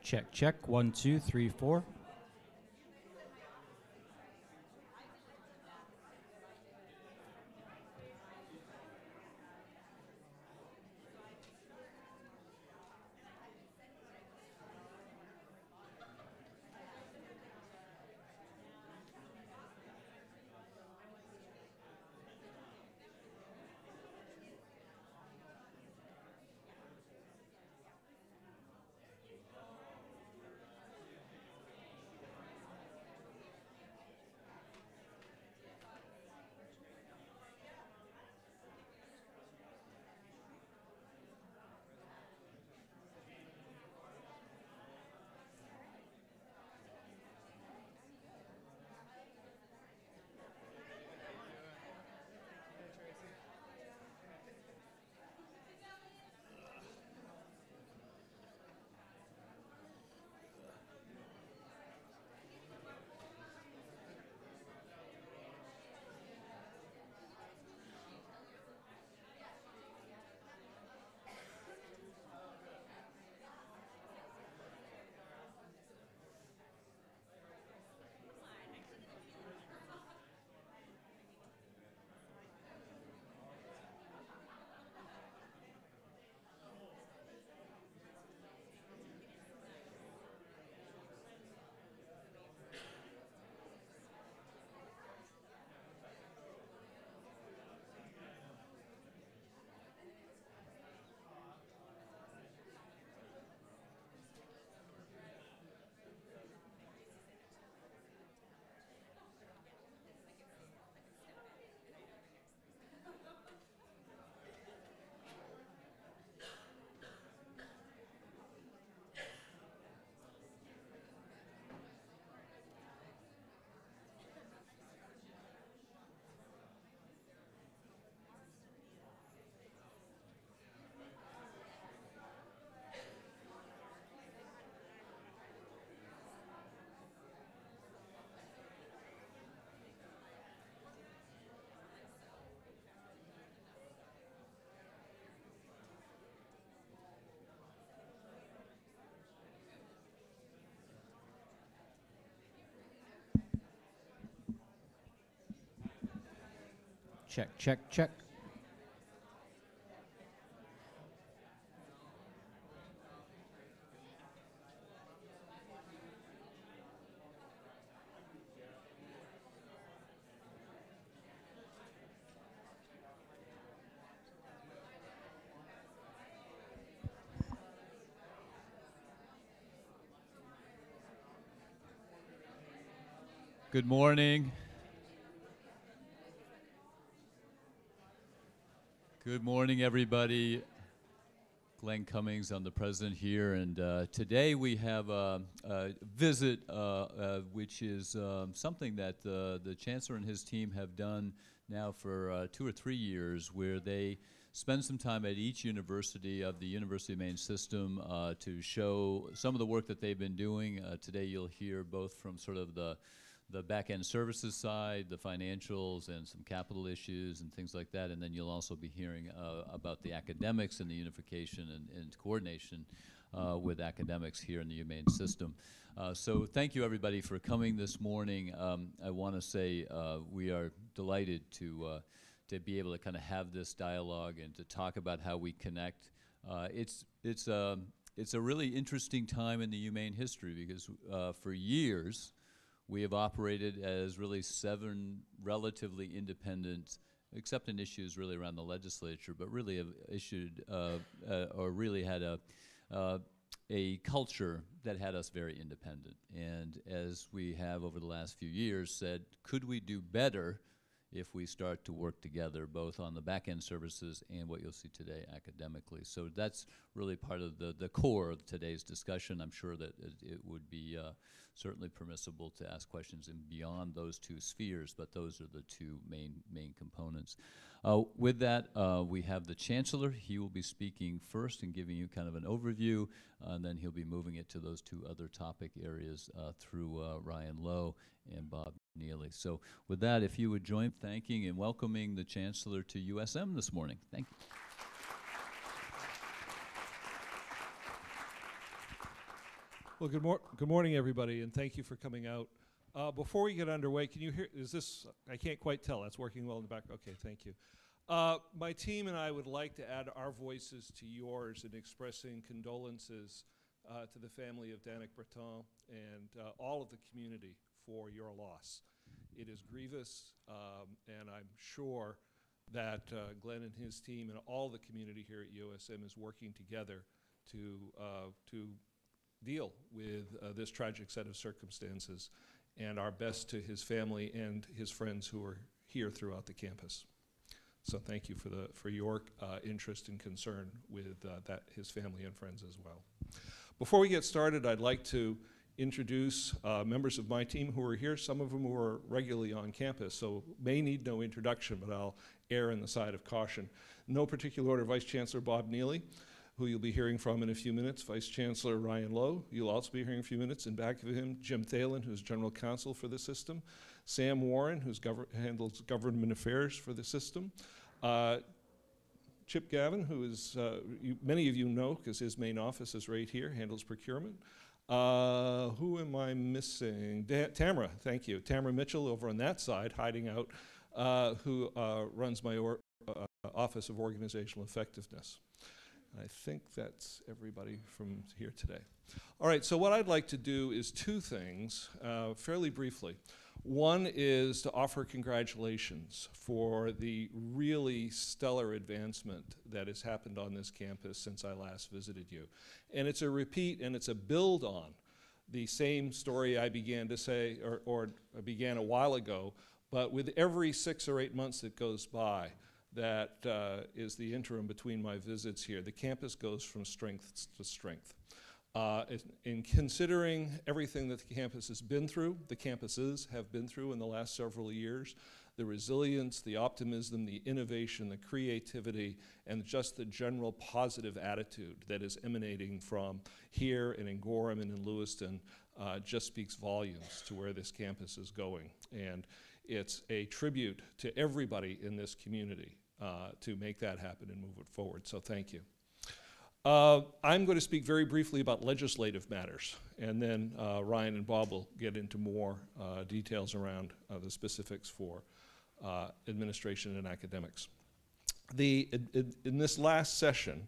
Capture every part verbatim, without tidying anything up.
Check, check, one, two, three, four. Check, check, check. Good morning. Good morning, everybody. Glenn Cummings, I'm the president here, and uh, today we have a, a visit, uh, uh, which is um, something that uh, the chancellor and his team have done now for uh, two or three years, where they spend some time at each university of the University of Maine system uh, to show some of the work that they've been doing. Uh, today you'll hear both from sort of the the back-end services side, the financials, and some capital issues and things like that. And then you'll also be hearing uh, about the academics and the unification and, and coordination uh, with academics here in the UMaine system. Uh, so thank you, everybody, for coming this morning. Um, I want to say uh, we are delighted to, uh, to be able to kind of have this dialogue and to talk about how we connect. Uh, it's, it's, um, it's a really interesting time in the UMaine history because uh, for years, we have operated as really seven relatively independent, except in issues really around the legislature, but really have issued uh, uh, or really had a, uh, a culture that had us very independent. And as we have over the last few years said, could we do better if we start to work together both on the back-end services and what you'll see today academically. So that's really part of the, the core of today's discussion. I'm sure that it, it would be uh, certainly permissible to ask questions in beyond those two spheres, but those are the two main, main components. Uh, with that, uh, we have the Chancellor. He will be speaking first and giving you kind of an overview, uh, and then he'll be moving it to those two other topic areas uh, through uh, Ryan Lowe and Bob Neely. So with that, if you would join thanking and welcoming the Chancellor to U S M this morning. Thank you. Well, good, mor good morning, everybody, and thank you for coming out. Uh, before we get underway, can you hear, is this, I can't quite tell, that's working well in the back, okay, thank you. Uh, my team and I would like to add our voices to yours in expressing condolences uh, to the family of Danik Breton and uh, all of the community for your loss. It is grievous, um, and I'm sure that uh, Glenn and his team and all the community here at U S M is working together to, uh, to deal with uh, this tragic set of circumstances, and our best to his family and his friends who are here throughout the campus. So thank you for, the, for your uh, interest and concern with uh, that, his family and friends as well. Before we get started, I'd like to introduce uh, members of my team who are here, some of them who are regularly on campus, so may need no introduction, but I'll err on the side of caution. No particular order, Vice Chancellor Bob Neely, who you'll be hearing from in a few minutes. Vice Chancellor Ryan Lowe, you'll also be hearing in a few minutes. In back of him, Jim Thalen, who's General Counsel for the system. Sam Warren, who handles government affairs for the system. Uh, Chip Gavin, who is, uh, you, many of you know, because his main office is right here, handles procurement. Uh, who am I missing? Da Tamara, thank you. Tamara Mitchell over on that side, hiding out, uh, who uh, runs my or uh, Office of Organizational Effectiveness. I think that's everybody from here today. All right, so what I'd like to do is two things, uh, fairly briefly. One is to offer congratulations for the really stellar advancement that has happened on this campus since I last visited you. And it's a repeat and it's a build on the same story I began to say, or, or began a while ago, but with every six or eight months that goes by, that uh, is the interim between my visits here. The campus goes from strength to strength. Uh, in considering everything that the campus has been through, the campuses have been through in the last several years, the resilience, the optimism, the innovation, the creativity, and just the general positive attitude that is emanating from here and in Gorham and in Lewiston uh, just speaks volumes to where this campus is going. And it's a tribute to everybody in this community uh, to make that happen and move it forward. So thank you. Uh, I'm going to speak very briefly about legislative matters, and then uh, Ryan and Bob will get into more uh, details around uh, the specifics for uh, administration and academics. The, in, in this last session,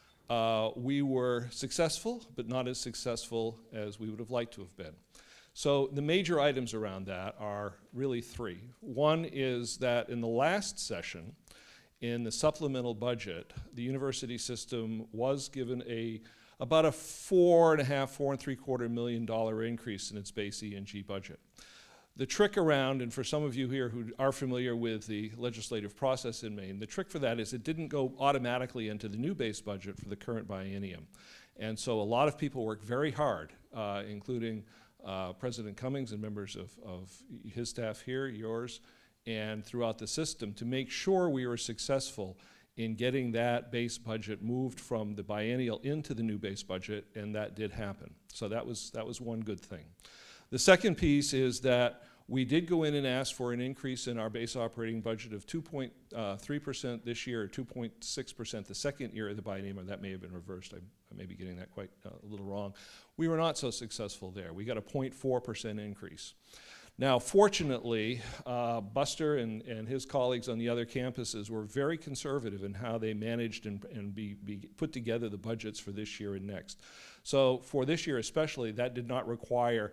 uh, we were successful, but not as successful as we would have liked to have been. So the major items around that are really three. One is that in the last session, in the supplemental budget, the university system was given a about a four and a half, four and three quarter million dollar increase in its base E and G budget. The trick around, and for some of you here who are familiar with the legislative process in Maine, the trick for that is it didn't go automatically into the new base budget for the current biennium. And so a lot of people worked very hard, uh, including uh, President Cummings and members of, of his staff here, yours, and throughout the system to make sure we were successful in getting that base budget moved from the biennial into the new base budget, and that did happen. So that was, that was one good thing. The second piece is that we did go in and ask for an increase in our base operating budget of two point three percent this year, or two point six percent the second year of the biennium, or that may have been reversed. I, I may be getting that quite uh, a little wrong. We were not so successful there. We got a zero point four percent increase. Now, fortunately, uh, Buster and, and his colleagues on the other campuses were very conservative in how they managed and, and be, be put together the budgets for this year and next. So for this year especially, that did not require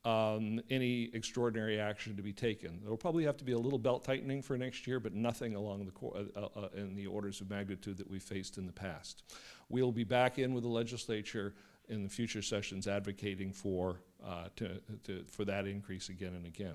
um, any extraordinary action to be taken. There will probably have to be a little belt tightening for next year, but nothing along the co uh, uh, in the orders of magnitude that we faced in the past. We'll be back in with the legislature in the future sessions advocating for, uh, to, to, for that increase again and again.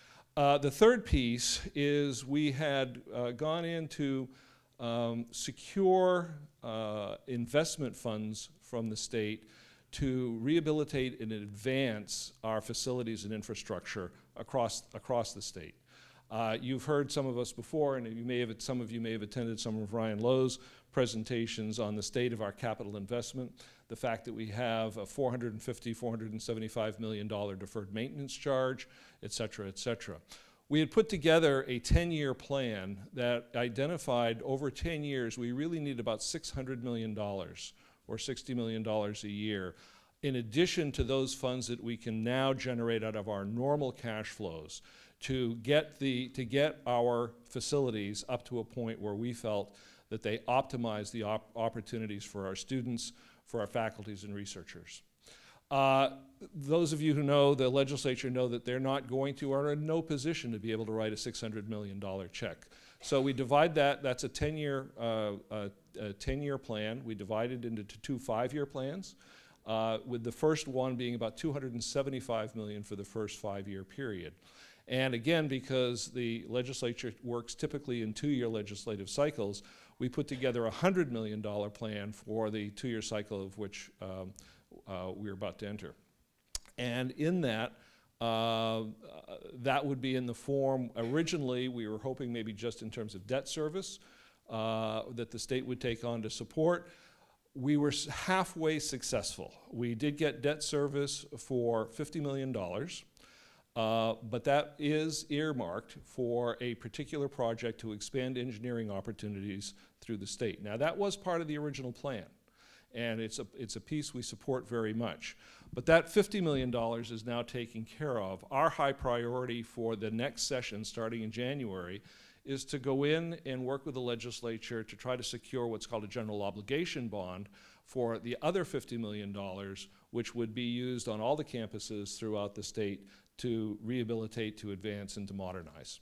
Uh, the third piece is we had uh, gone into um, secure uh, investment funds from the state to rehabilitate and advance our facilities and infrastructure across, across the state. Uh, you've heard some of us before, and you may have, some of you may have attended some of Ryan Lowe's presentations on the state of our capital investment, the fact that we have a four hundred fifty, four hundred seventy-five million dollar deferred maintenance charge, et cetera, et cetera. We had put together a ten year plan that identified over ten years we really need about six hundred million dollars or sixty million dollars a year in addition to those funds that we can now generate out of our normal cash flows, to get the to get our facilities up to a point where we felt that they optimize the op opportunities for our students, for our faculties and researchers. Uh, those of you who know the legislature know that they're not going to, or are in no position to be able to write a six hundred million dollar check. So we divide that, that's a ten-year uh, uh, a ten-year plan. We divide it into two five-year plans, uh, with the first one being about two hundred seventy-five million dollars for the first five-year period. And again, because the legislature works typically in two-year legislative cycles, we put together a one hundred million dollar plan for the two-year cycle of which um, uh, we're about to enter. And in that, uh, that would be in the form, originally we were hoping maybe just in terms of debt service uh, that the state would take on to support. We were halfway successful. We did get debt service for fifty million dollars. Uh, but that is earmarked for a particular project to expand engineering opportunities through the state. Now that was part of the original plan, and it's a, it's a piece we support very much. But that fifty million dollars is now taken care of. Our high priority for the next session, starting in January, is to go in and work with the legislature to try to secure what's called a general obligation bond for the other fifty million dollars, which would be used on all the campuses throughout the state to rehabilitate, to advance, and to modernize.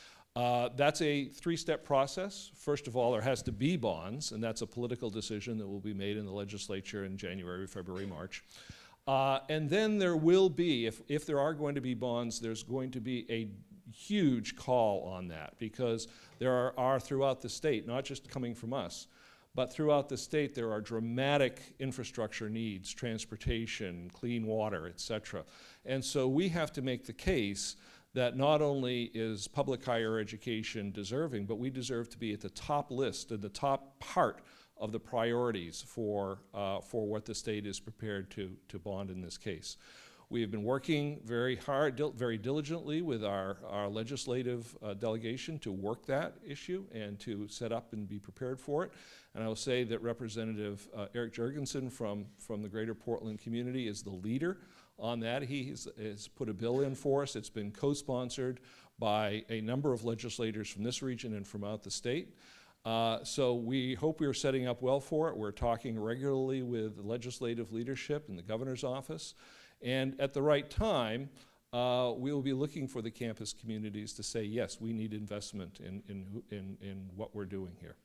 Uh, that's a three-step process. First of all, there has to be bonds, and that's a political decision that will be made in the legislature in January, February, March. Uh, and then there will be, if, if there are going to be bonds, there's going to be a huge call on that, because there are, are throughout the state, not just coming from us, but throughout the state there are dramatic infrastructure needs, transportation, clean water, et cetera. And so we have to make the case that not only is public higher education deserving, but we deserve to be at the top list, at the top part of the priorities for, uh, for what the state is prepared to, to bond in this case. We have been working very hard, dil very diligently with our, our legislative uh, delegation to work that issue and to set up and be prepared for it. And I will say that Representative uh, Eric Jurgensen from, from the Greater Portland community is the leader on that. He has, has put a bill in for us. It's been co-sponsored by a number of legislators from this region and from out the state. Uh, so we hope we are setting up well for it. We're talking regularly with legislative leadership in the governor's office. And at the right time, uh, we will be looking for the campus communities to say, yes, we need investment in, in, in, in what we're doing here.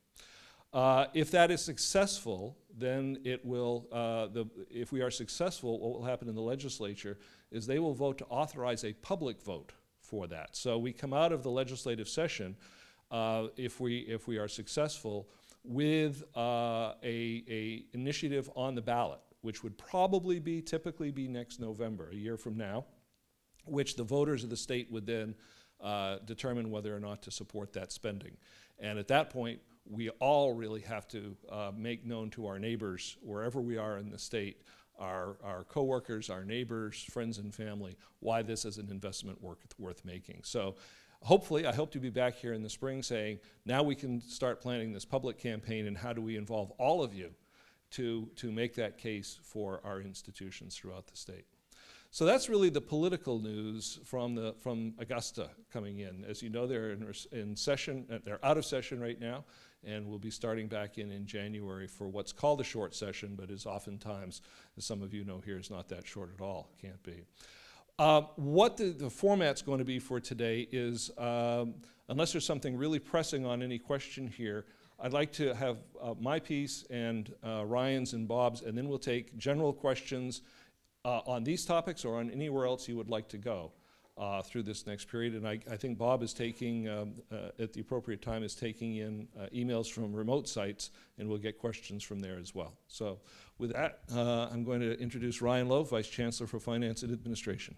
Uh, if that is successful, then it will, uh, the, if we are successful, what will happen in the legislature is they will vote to authorize a public vote for that. So we come out of the legislative session, uh, if, we, if we are successful, with uh, a, a initiative on the ballot, which would probably be, typically be next November, a year from now, which the voters of the state would then uh, determine whether or not to support that spending. And at that point, we all really have to uh, make known to our neighbors, wherever we are in the state, our, our coworkers, our neighbors, friends and family, why this is an investment worth, worth making. So hopefully, I hope to be back here in the spring saying, now we can start planning this public campaign, and how do we involve all of you to, to make that case for our institutions throughout the state. So that's really the political news from, the, from Augusta coming in. As you know, they're in, in session, uh, they're out of session right now, and we'll be starting back in in January for what's called a short session, but is oftentimes, as some of you know here, is not that short at all, can't be. Uh, what the, the format's going to be for today is, um, unless there's something really pressing on any question here, I'd like to have uh, my piece and uh, Ryan's and Bob's, and then we'll take general questions uh, on these topics or on anywhere else you would like to go uh, through this next period. And I, I think Bob is taking, um, uh, at the appropriate time, is taking in uh, emails from remote sites, and we'll get questions from there as well. So with that, uh, I'm going to introduce Ryan Lowe, Vice Chancellor for Finance and Administration.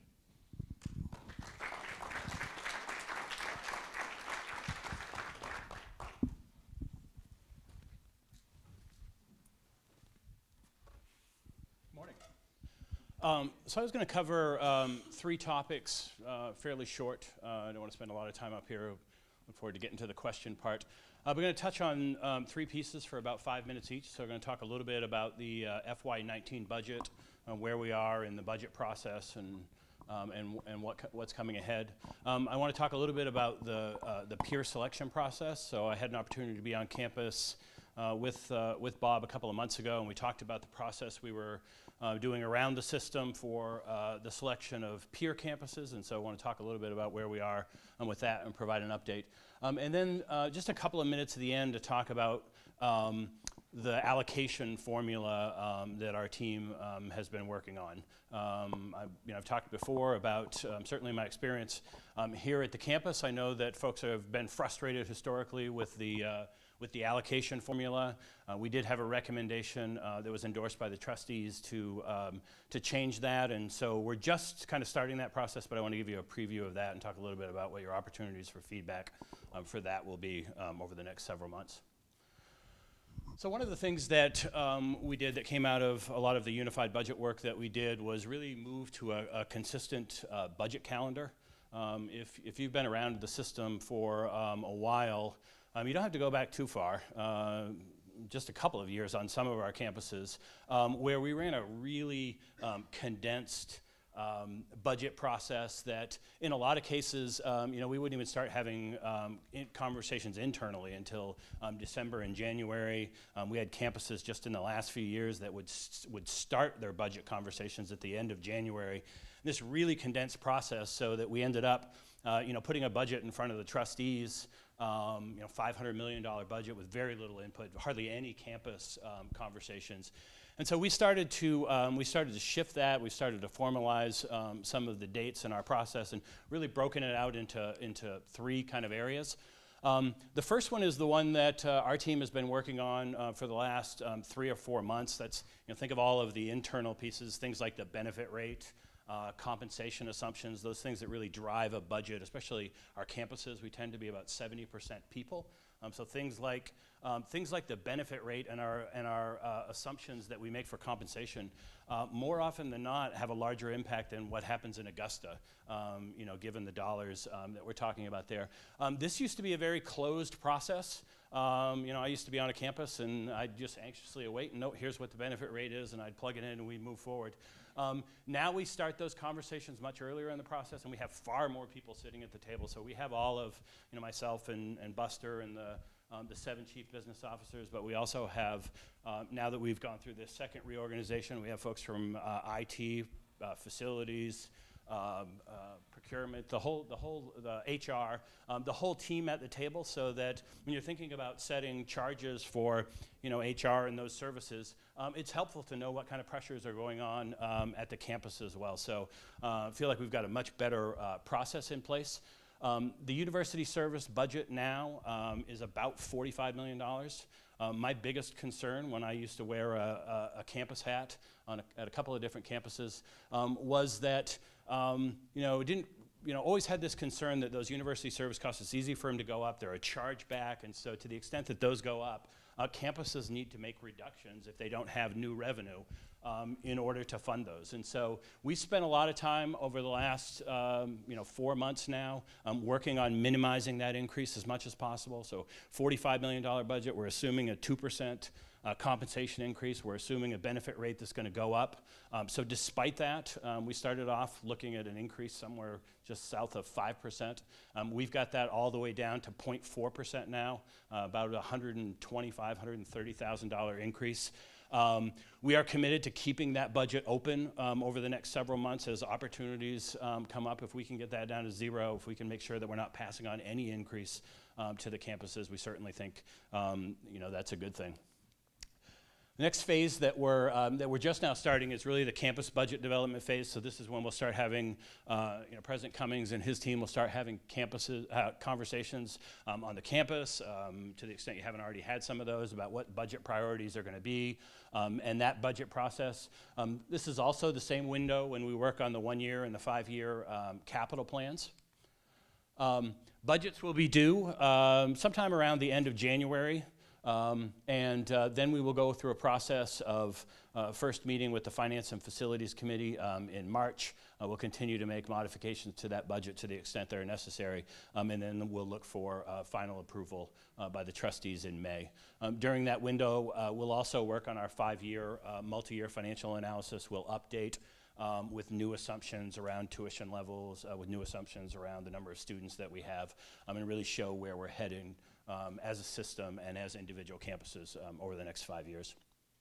Um, so I was going to cover um, three topics, uh, fairly short. Uh, I don't want to spend a lot of time up here. Look forward to getting to the question part. Uh, we're going to touch on um, three pieces for about five minutes each. So we're going to talk a little bit about the uh, F Y nineteen budget, uh, where we are in the budget process, and um, and and what co what's coming ahead. Um, I want to talk a little bit about the uh, the peer selection process. So I had an opportunity to be on campus uh, with uh, with Bob a couple of months ago, and we talked about the process we were uh, doing around the system for uh, the selection of peer campuses. And so I want to talk a little bit about where we are um, with that and provide an update. Um, and then uh, just a couple of minutes at the end to talk about um, the allocation formula um, that our team um, has been working on. Um, I've, you know, I've talked before about um, certainly my experience um, here at the campus. I know that folks have been frustrated historically with the uh, with the allocation formula. Uh, we did have a recommendation uh, that was endorsed by the trustees to um, to change that, and so we're just kind of starting that process, but I want to give you a preview of that and talk a little bit about what your opportunities for feedback um, for that will be um, over the next several months. So one of the things that um, we did that came out of a lot of the unified budget work that we did was really move to a, a consistent uh, budget calendar. Um, if, if you've been around the system for um, a while, um, you don't have to go back too far, uh, just a couple of years on some of our campuses, um, where we ran a really um, condensed Um, budget process that in a lot of cases, um, you know, we wouldn't even start having um, in conversations internally until um, December and January. Um, we had campuses just in the last few years that would, st would start their budget conversations at the end of January. This really condensed process so that we ended up, uh, you know, putting a budget in front of the trustees, um, you know, five hundred million dollar budget with very little input, hardly any campus um, conversations. And so we started to um, we started to shift that. We started to formalize um, some of the dates in our process and really broken it out into into three kind of areas. Um, the first one is the one that uh, our team has been working on uh, for the last um, three or four months. That's, you know, think of all of the internal pieces, things like the benefit rate, uh, compensation assumptions, those things that really drive a budget, especially our campuses. We tend to be about seventy percent people. Um, so things like um, things like the benefit rate and our and our uh, assumptions that we make for compensation, uh, more often than not, have a larger impact than what happens in Augusta. Um, you know, given the dollars um, that we're talking about there. Um, this used to be a very closed process. Um, you know, I used to be on a campus and I'd just anxiously await and note, here's what the benefit rate is, and I'd plug it in and we'd move forward. Um, now we start those conversations much earlier in the process, and we have far more people sitting at the table. So we have all of, you know, myself and, and Buster and the, um, the seven chief business officers, but we also have, uh, now that we've gone through this second reorganization, we have folks from uh, I T, uh, facilities, Um, uh, procurement, the whole, the whole, the H R, um, the whole team at the table, so that when you're thinking about setting charges for, you know, H R and those services, um, it's helpful to know what kind of pressures are going on um, at the campus as well. So uh, I feel like we've got a much better uh, process in place. Um, the university service budget now um, is about forty-five million dollars. Um, my biggest concern when I used to wear a, a, a campus hat on a, at a couple of different campuses um, was that Um, you know, it didn't, you know, always had this concern that those university service costs, it's easy for them to go up, they're a chargeback, and so to the extent that those go up, uh, campuses need to make reductions if they don't have new revenue um, in order to fund those. And so we spent a lot of time over the last, um, you know, four months now um, working on minimizing that increase as much as possible. So forty-five million dollar budget, we're assuming a two percent Uh, compensation increase. We're assuming a benefit rate that's going to go up. Um, so despite that, um, we started off looking at an increase somewhere just south of five percent. Um, we've got that all the way down to zero point four percent now, uh, about a one hundred twenty-five thousand dollars, one hundred thirty thousand dollar increase. Um, we are committed to keeping that budget open um, over the next several months as opportunities um, come up. If we can get that down to zero, if we can make sure that we're not passing on any increase um, to the campuses, we certainly think um, you know, that's a good thing. The next phase that we're, um, that we're just now starting is really the campus budget development phase. So this is when we'll start having, uh, you know, President Cummings and his team will start having campuses, uh, conversations um, on the campus, um, to the extent you haven't already had some of those, about what budget priorities are going to be, um, and that budget process. Um, this is also the same window when we work on the one-year and the five-year um, capital plans. Um, budgets will be due um, sometime around the end of January. Um, and uh, then we will go through a process of uh, first meeting with the Finance and Facilities Committee um, in March. Uh, we'll continue to make modifications to that budget to the extent they're necessary, um, and then we'll look for uh, final approval uh, by the trustees in May. Um, during that window, uh, we'll also work on our five-year, uh, multi-year financial analysis. We'll update um, with new assumptions around tuition levels, uh, with new assumptions around the number of students that we have, um, and really show where we're heading Um, as a system and as individual campuses um, over the next five years.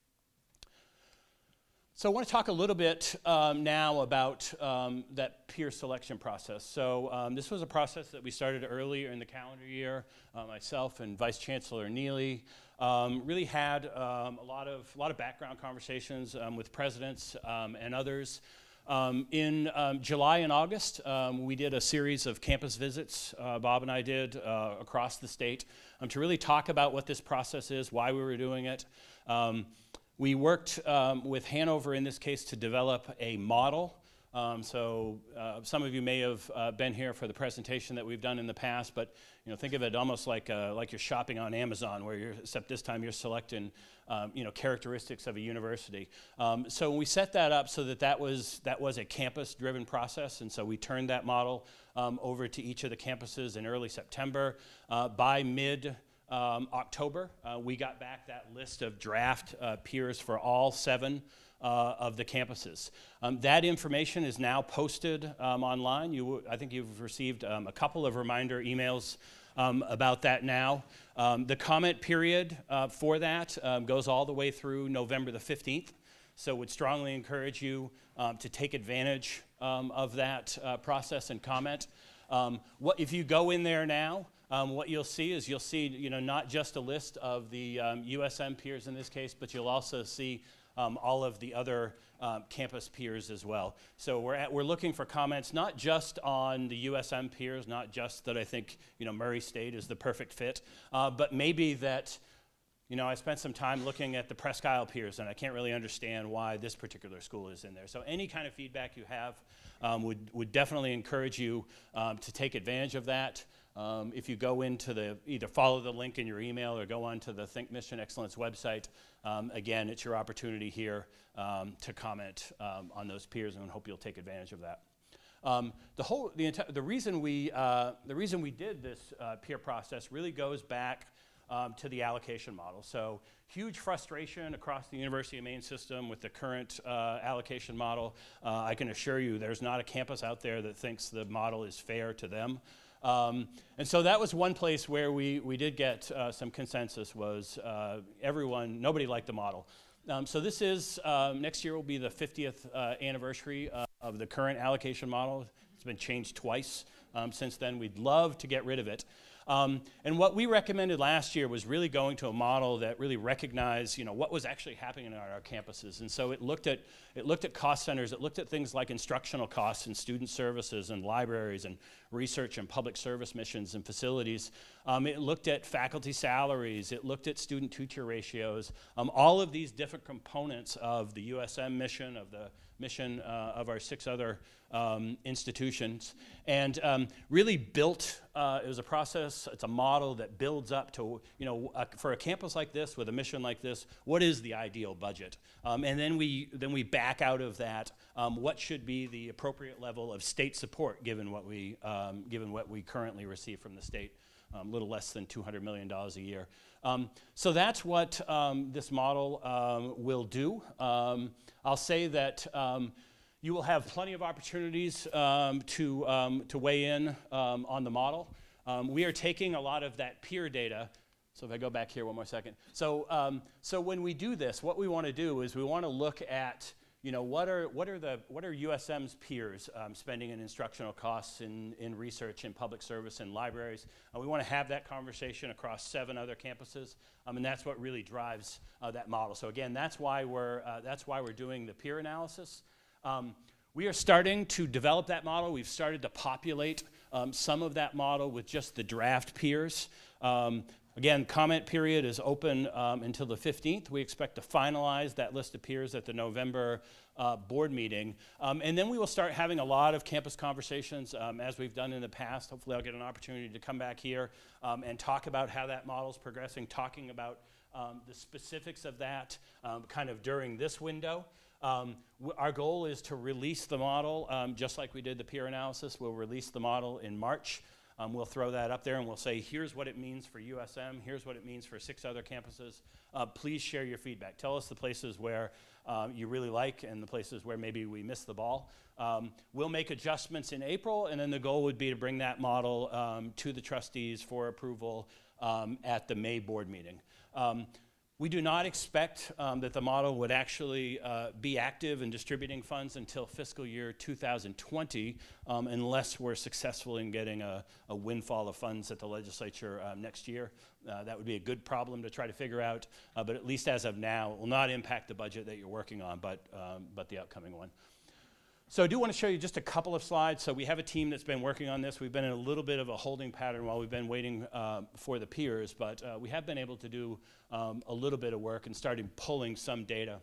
So I want to talk a little bit um, now about um, that peer selection process. So um, this was a process that we started earlier in the calendar year. Uh, myself and Vice Chancellor Neely um, really had um, a lot of, a lot of background conversations um, with presidents um, and others. Um, in um, July and August, um, we did a series of campus visits, uh, Bob and I did, uh, across the state um, to really talk about what this process is, why we were doing it. Um, we worked um, with Hanover in this case to develop a model. Um, so uh, some of you may have uh, been here for the presentation that we've done in the past, but you know, think of it almost like uh, like you're shopping on Amazon, where you're, except this time you're selecting um, you know, characteristics of a university. Um, so we set that up so that that was that was a campus-driven process, and so we turned that model um, over to each of the campuses in early September. Uh, by mid um, October, uh, we got back that list of draft uh, peers for all seven Uh, of the campuses. Um, that information is now posted um, online. You, I think you've received um, a couple of reminder emails um, about that now. Um, the comment period uh, for that um, goes all the way through November the fifteenth. So would strongly encourage you um, to take advantage um, of that uh, process and comment. Um, what, if you go in there now, Um, what you'll see is you'll see, you know, not just a list of the um, U S M peers in this case, but you'll also see um, all of the other um, campus peers as well. So we're at, we're looking for comments not just on the U S M peers, not just that I think, you know, Murray State is the perfect fit, uh, but maybe that, you know, I spent some time looking at the Presque Isle peers, and I can't really understand why this particular school is in there. So any kind of feedback you have um, would, would definitely encourage you um, to take advantage of that. Um, if you go into the, either follow the link in your email or go on to the Think Mission Excellence website, um, again, it's your opportunity here um, to comment um, on those peers, and I hope you'll take advantage of that. Um, the whole, the, the reason we, uh, the reason we did this uh, peer process really goes back um, to the allocation model. So huge frustration across the University of Maine system with the current uh, allocation model. Uh, I can assure you there's not a campus out there that thinks the model is fair to them. Um, and so that was one place where we, we did get uh, some consensus was uh, everyone, nobody liked the model. Um, so this is, um, next year will be the fiftieth uh, anniversary uh, of the current allocation model. It's been changed twice um, since then. We'd love to get rid of it. Um, and what we recommended last year was really going to a model that really recognized, you know, what was actually happening on our campuses. And so it looked at it looked at cost centers. It looked at things like instructional costs and student services and libraries and research and public service missions and facilities. Um, it looked at faculty salaries. It looked at student-teacher ratios. Um, all of these different components of the U S M mission, of the mission uh, of our six other um, institutions, and um, really built, uh, it was a process, it's a model that builds up to, you know, uh, for a campus like this, with a mission like this, what is the ideal budget? Um, and then we, then we back out of that, um, what should be the appropriate level of state support given what we, um, given what we currently receive from the state, a um, little less than two hundred million dollars a year. Um, so that's what um, this model um, will do. Um, I'll say that um, you will have plenty of opportunities um, to, um, to weigh in um, on the model. Um, we are taking a lot of that peer data. So if I go back here one more second. So, um, so when we do this, what we want to do is we want to look at, you know, what are, what are, the, what are U S M's peers um, spending in instructional costs in, in research, in public service, and libraries. Uh, we want to have that conversation across seven other campuses, um, and that's what really drives uh, that model. So again, that's why we're, uh, that's why we're doing the peer analysis. Um, we are starting to develop that model. We've started to populate um, some of that model with just the draft peers. Um, Again, comment period is open um, until the fifteenth. We expect to finalize that list of peers at the November uh, board meeting. Um, and then we will start having a lot of campus conversations um, as we've done in the past. Hopefully I'll get an opportunity to come back here um, and talk about how that model is progressing, talking about um, the specifics of that um, kind of during this window. Um, w- our goal is to release the model, um, just like we did the peer analysis. We'll release the model in March. Um, we'll throw that up there and we'll say, here's what it means for U S M, here's what it means for six other campuses. Uh, please share your feedback. Tell us the places where um, you really like and the places where maybe we missed the ball. Um, we'll make adjustments in April, and then the goal would be to bring that model um, to the trustees for approval um, at the May board meeting. Um, We do not expect um, that the model would actually uh, be active in distributing funds until fiscal year two thousand twenty, um, unless we're successful in getting a, a windfall of funds at the legislature uh, next year. Uh, that would be a good problem to try to figure out, uh, but at least as of now, it will not impact the budget that you're working on, but, um, but the upcoming one. So I do want to show you just a couple of slides. So we have a team that's been working on this. We've been in a little bit of a holding pattern while we've been waiting uh, for the peers, but uh, we have been able to do um, a little bit of work and started pulling some data.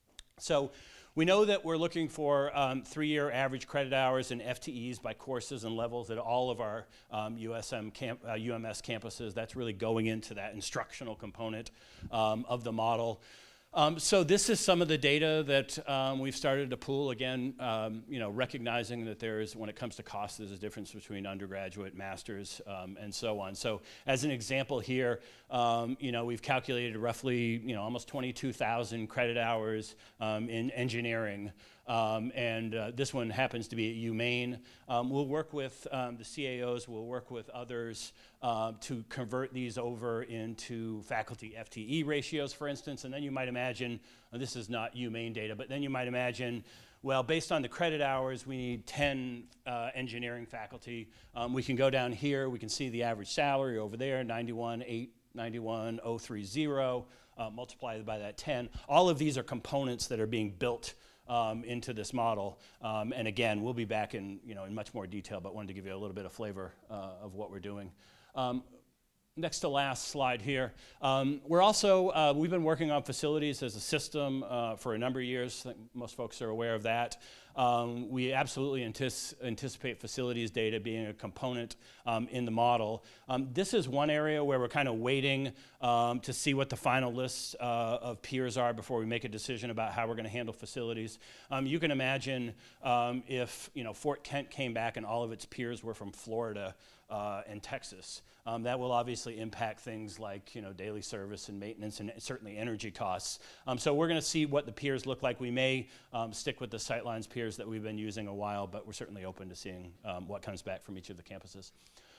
So we know that we're looking for um, three-year average credit hours and F T Es by courses and levels at all of our um, U S M camp, uh, U M S campuses. That's really going into that instructional component um, of the model. Um, so this is some of the data that um, we've started to pool. Again, um, you know, recognizing that there's, when it comes to cost, there's a difference between undergraduate, masters, um, and so on. So as an example here, um, you know, we've calculated roughly, you know, almost twenty-two thousand credit hours um, in engineering. Um, and uh, this one happens to be at UMaine. Um, we'll work with um, the C A Os, we'll work with others uh, to convert these over into faculty F T E ratios, for instance, and then you might imagine, uh, this is not UMaine data, but then you might imagine, well, based on the credit hours, we need ten uh, engineering faculty. Um, we can go down here, we can see the average salary over there, ninety-one thousand eight hundred ninety-one thousand thirty, uh, multiplied by that ten. All of these are components that are being built Um, into this model, um, and again, we'll be back in you know in much more detail, but wanted to give you a little bit of flavor uh, of what we're doing. Um, next to last slide here. Um, we're also uh, we've been working on facilities as a system uh, for a number of years. I think most folks are aware of that. Um, we absolutely antis anticipate facilities data being a component um, in the model. Um, this is one area where we're kind of waiting um, to see what the final lists uh, of peers are before we make a decision about how we're going to handle facilities. Um, you can imagine um, if you know Fort Kent came back and all of its peers were from Florida uh, and Texas. Um, that will obviously impact things like you know daily service and maintenance and certainly energy costs. Um, so we're going to see what the peers look like. We may um, stick with the Sightlines peers that we've been using a while, but we're certainly open to seeing um, what comes back from each of the campuses.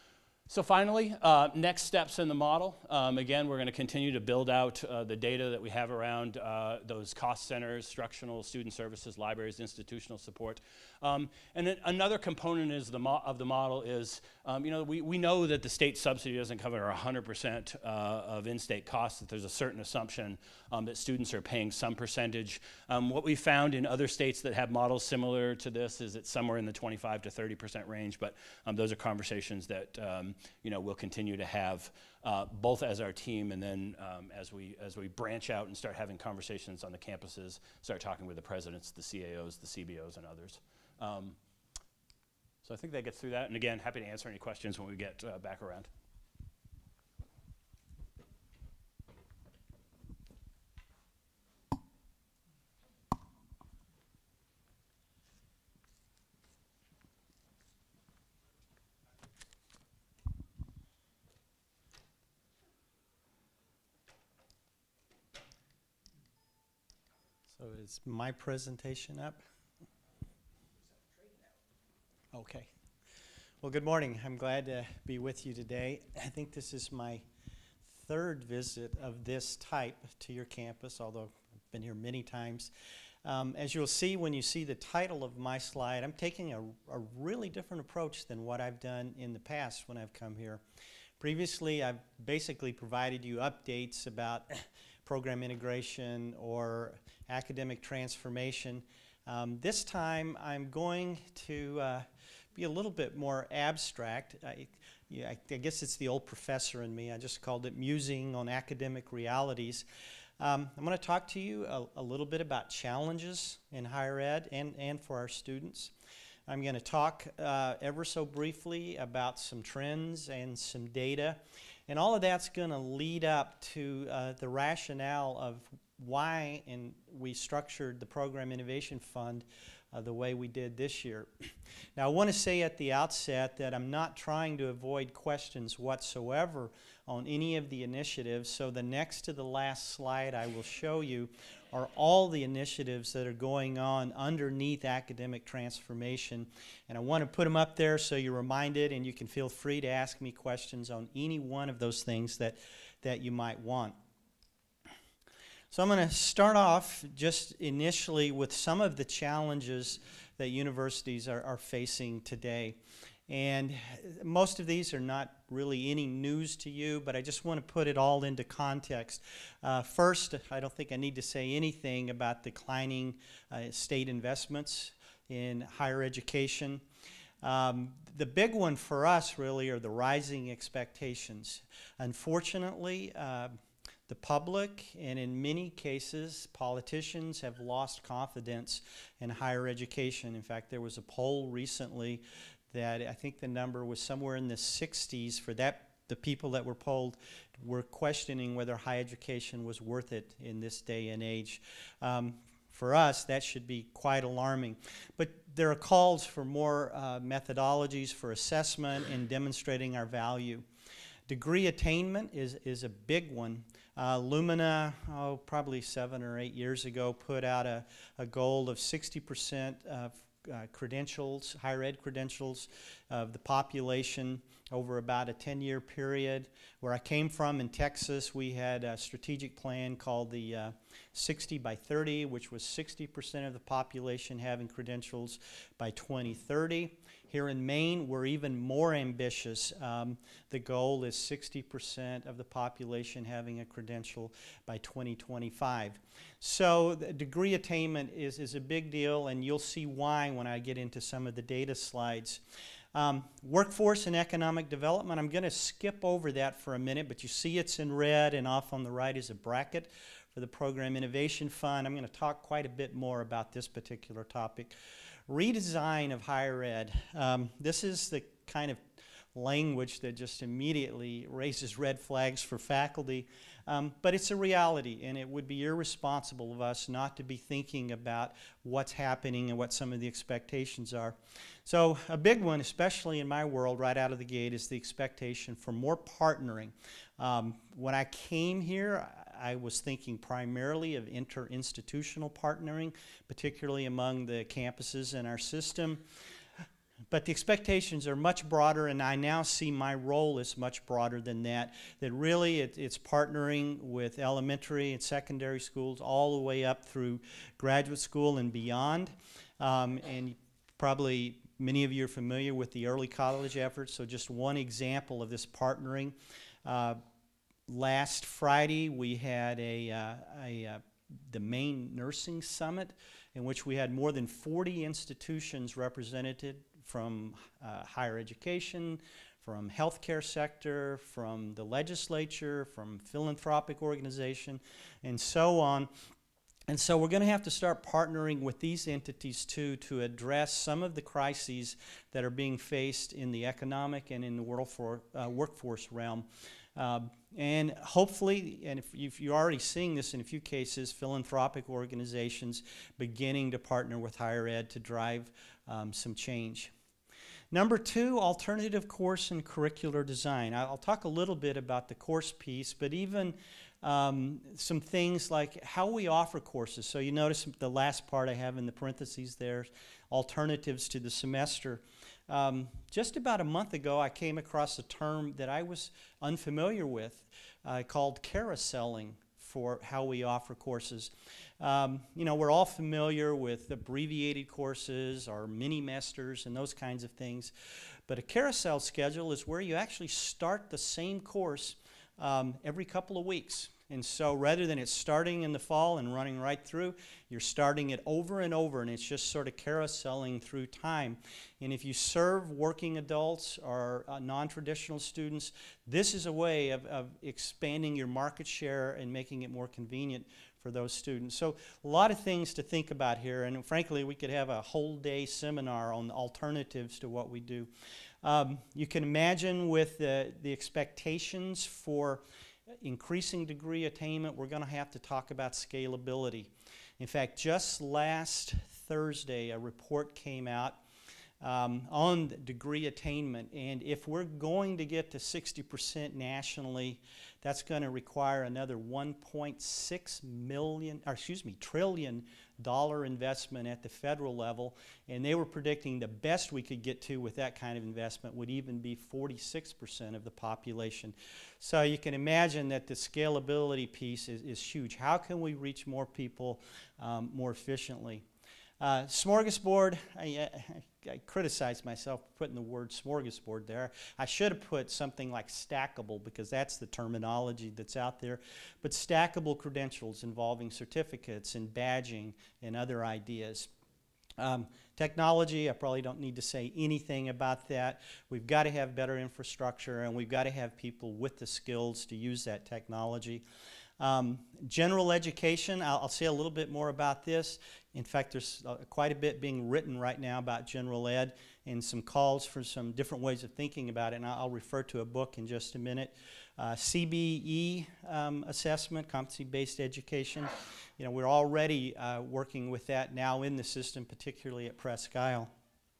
So finally, uh, next steps in the model. Um, again, we're going to continue to build out uh, the data that we have around uh, those cost centers, instructional, student services, libraries, institutional support. Um, and then another component is the mo of the model is, um, you know, we, we know that the state subsidy doesn't cover one hundred percent uh, of in-state costs, that there's a certain assumption um, that students are paying some percentage. Um, what we found in other states that have models similar to this is it's somewhere in the twenty-five to thirty percent range, but um, those are conversations that um, you know, we'll continue to have uh, both as our team and then um, as we as we branch out and start having conversations on the campuses, start talking with the presidents, the C A Os, the C B Os, and others. Um, so I think that gets through that. And again, happy to answer any questions when we get uh, back around. So is my presentation up? Okay. Well, good morning. I'm glad to be with you today. I think this is my third visit of this type to your campus, although I've been here many times. Um, as you'll see when you see the title of my slide, I'm taking a, a really different approach than what I've done in the past when I've come here. Previously, I've basically provided you updates about program integration or academic transformation. Um, this time, I'm going to uh, be a little bit more abstract. I, yeah, I, I guess it's the old professor in me. I just called it musing on academic realities. Um, I'm going to talk to you a, a little bit about challenges in higher ed and, and for our students. I'm going to talk uh, ever so briefly about some trends and some data. And all of that's going to lead up to uh, the rationale of why and we structured the Program Innovation Fund uh, the way we did this year. Now, I want to say at the outset that I'm not trying to avoid questions whatsoever on any of the initiatives, so the next to the last slide I will show you are all the initiatives that are going on underneath academic transformation. And I want to put them up there so you're reminded, and you can feel free to ask me questions on any one of those things that, that you might want. So I'm going to start off just initially with some of the challenges that universities are, are facing today. And most of these are not really any news to you, but I just want to put it all into context. Uh, first, I don't think I need to say anything about declining uh, state investments in higher education. Um, the big one for us really are the rising expectations. Unfortunately, uh, the public, and in many cases, politicians, have lost confidence in higher education. In fact, there was a poll recently that I think the number was somewhere in the sixties for that. The people that were polled were questioning whether higher education was worth it in this day and age. Um, for us, that should be quite alarming. But there are calls for more uh, methodologies for assessment and demonstrating our value. Degree attainment is, is a big one. Uh, Lumina, oh, probably seven or eight years ago, put out a, a goal of sixty percent of Uh, credentials, higher ed credentials of the population over about a ten-year period. Where I came from in Texas, we had a strategic plan called the uh, sixty by thirty, which was sixty percent of the population having credentials by twenty thirty. Here in Maine, we're even more ambitious. Um, the goal is sixty percent of the population having a credential by twenty twenty-five. So the degree attainment is, is a big deal, and you'll see why when I get into some of the data slides. Um, workforce and economic development, I'm going to skip over that for a minute, but you see it's in red, and off on the right is a bracket for the Program Innovation Fund. I'm going to talk quite a bit more about this particular topic. Redesign of higher ed. Um, this is the kind of language that just immediately raises red flags for faculty, um, but it's a reality, and it would be irresponsible of us not to be thinking about what's happening and what some of the expectations are. So a big one, especially in my world right out of the gate, is the expectation for more partnering. Um, when I came here, I was thinking primarily of inter-institutional partnering, particularly among the campuses in our system. But the expectations are much broader, and I now see my role as much broader than that, that really it, it's partnering with elementary and secondary schools all the way up through graduate school and beyond. Um, and probably many of you are familiar with the early college efforts, so just one example of this partnering. Uh, Last Friday, we had a, uh, a uh, the Maine Nursing Summit, in which we had more than forty institutions represented from uh, higher education, from healthcare sector, from the legislature, from philanthropic organization, and so on. And so we're going to have to start partnering with these entities too to address some of the crises that are being faced in the economic and in the world for, uh, workforce realm. Uh, and hopefully, and if, if you're already seeing this in a few cases, philanthropic organizations beginning to partner with higher ed to drive um, some change. Number two, alternative course and curricular design. I'll talk a little bit about the course piece, but even um, some things like how we offer courses. So you notice the last part I have in the parentheses there, alternatives to the semester. Um, just about a month ago, I came across a term that I was unfamiliar with uh, called carouseling for how we offer courses. Um, you know, we're all familiar with abbreviated courses or mini-mesters and those kinds of things, but a carousel schedule is where you actually start the same course um, every couple of weeks. And so rather than it starting in the fall and running right through, you're starting it over and over, and it's just sort of carouseling through time. And if you serve working adults or uh, non-traditional students, this is a way of, of expanding your market share and making it more convenient for those students. So a lot of things to think about here, and frankly, we could have a whole day seminar on alternatives to what we do. Um, you can imagine with the, the expectations for increasing degree attainment, we're going to have to talk about scalability. In fact, just last Thursday, a report came out um, on degree attainment, and if we're going to get to sixty percent nationally, that's going to require another one point six million, or excuse me, trillion dollar investment at the federal level, and they were predicting the best we could get to with that kind of investment would even be forty-six percent of the population. So you can imagine that the scalability piece is, is huge. How can we reach more people um, more efficiently? Uh, smorgasbord, I, I, I criticize myself for putting the word smorgasbord there. I should have put something like stackable, because that's the terminology that's out there. But stackable credentials involving certificates and badging and other ideas. Um, technology, I probably don't need to say anything about that. We've got to have better infrastructure, and we've got to have people with the skills to use that technology. Um, general education, I'll, I'll say a little bit more about this. In fact, there's uh, quite a bit being written right now about general ed and some calls for some different ways of thinking about it, and I'll, I'll refer to a book in just a minute. Uh, C B E um, assessment, competency-based education. You know, we're already uh, working with that now in the system, particularly at Presque Isle.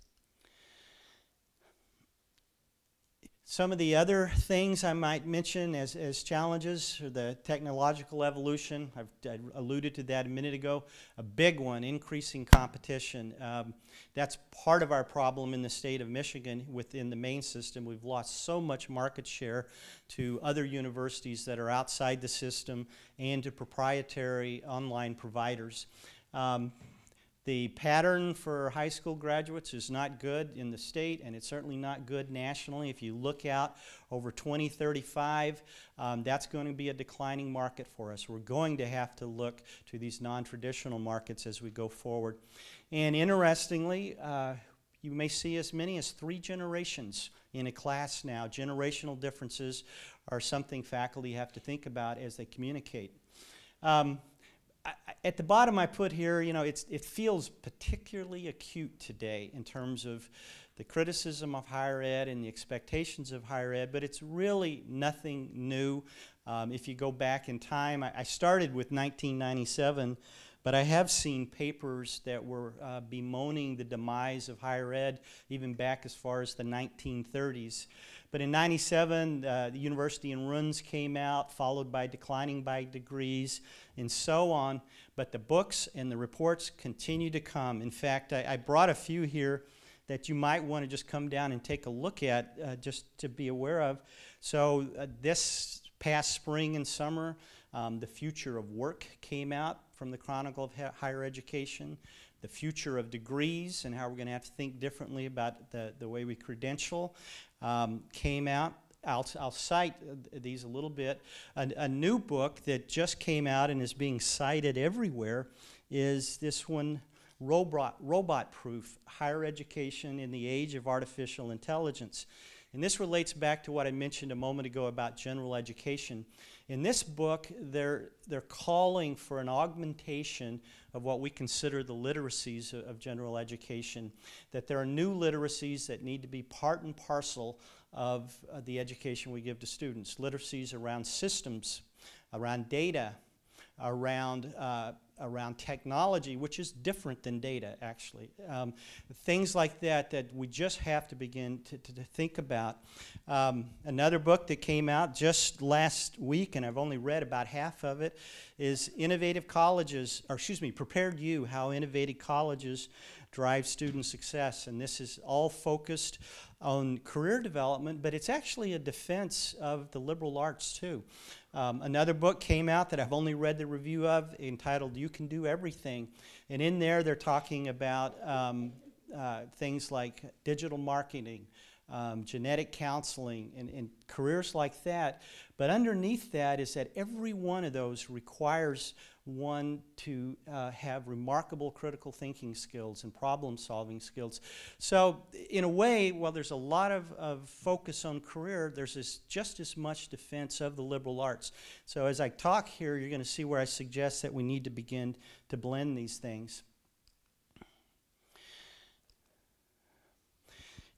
Some of the other things I might mention as, as challenges are the technological evolution. I've I alluded to that a minute ago. A big one, increasing competition. Um, that's part of our problem in the state of Michigan within the main system. We've lost so much market share to other universities that are outside the system and to proprietary online providers. Um, The pattern for high school graduates is not good in the state, and it's certainly not good nationally. If you look out over twenty thirty-five, um, that's going to be a declining market for us. We're going to have to look to these non-traditional markets as we go forward. And interestingly, uh, you may see as many as three generations in a class now. Generational differences are something faculty have to think about as they communicate. Um, At the bottom I put here, you know, it's, it feels particularly acute today in terms of the criticism of higher ed and the expectations of higher ed, but it's really nothing new. Um, if you go back in time, I, I started with nineteen ninety-seven, but I have seen papers that were uh, bemoaning the demise of higher ed even back as far as the nineteen thirties. But in ninety-seven, uh, the University in Runs came out, followed by Declining by Degrees, and so on. But the books and the reports continue to come. In fact, I, I brought a few here that you might want to just come down and take a look at, uh, just to be aware of. So uh, this past spring and summer, um, The Future of Work came out from the Chronicle of Higher Education. The Future of Degrees and how we're going to have to think differently about the, the way we credential um, came out. I'll, I'll cite uh, these a little bit. A, a new book that just came out and is being cited everywhere is this one, Robot, Robot Proof, Higher Education in the Age of Artificial Intelligence. And this relates back to what I mentioned a moment ago about general education. In this book, they're, they're calling for an augmentation of what we consider the literacies of, of general education, that there are new literacies that need to be part and parcel of uh, the education we give to students. Literacies around systems, around data, around, uh, around technology, which is different than data, actually. Um, things like that that we just have to begin to, to, to think about. Um, another book that came out just last week, and I've only read about half of it, is Innovative Colleges, or excuse me, Prepared You, How Innovative Colleges Drive Student Success. And this is all focused on career development, but it's actually a defense of the liberal arts too. Um, another book came out that I've only read the review of, entitled You Can Do Everything. And in there they're talking about um, uh, things like digital marketing, um, genetic counseling, and, and careers like that. But underneath that is that every one of those requires one to uh, have remarkable critical thinking skills and problem-solving skills. So in a way, while there's a lot of, of focus on career, there's this, just as much defense of the liberal arts. So as I talk here, you're going to see where I suggest that we need to begin to blend these things.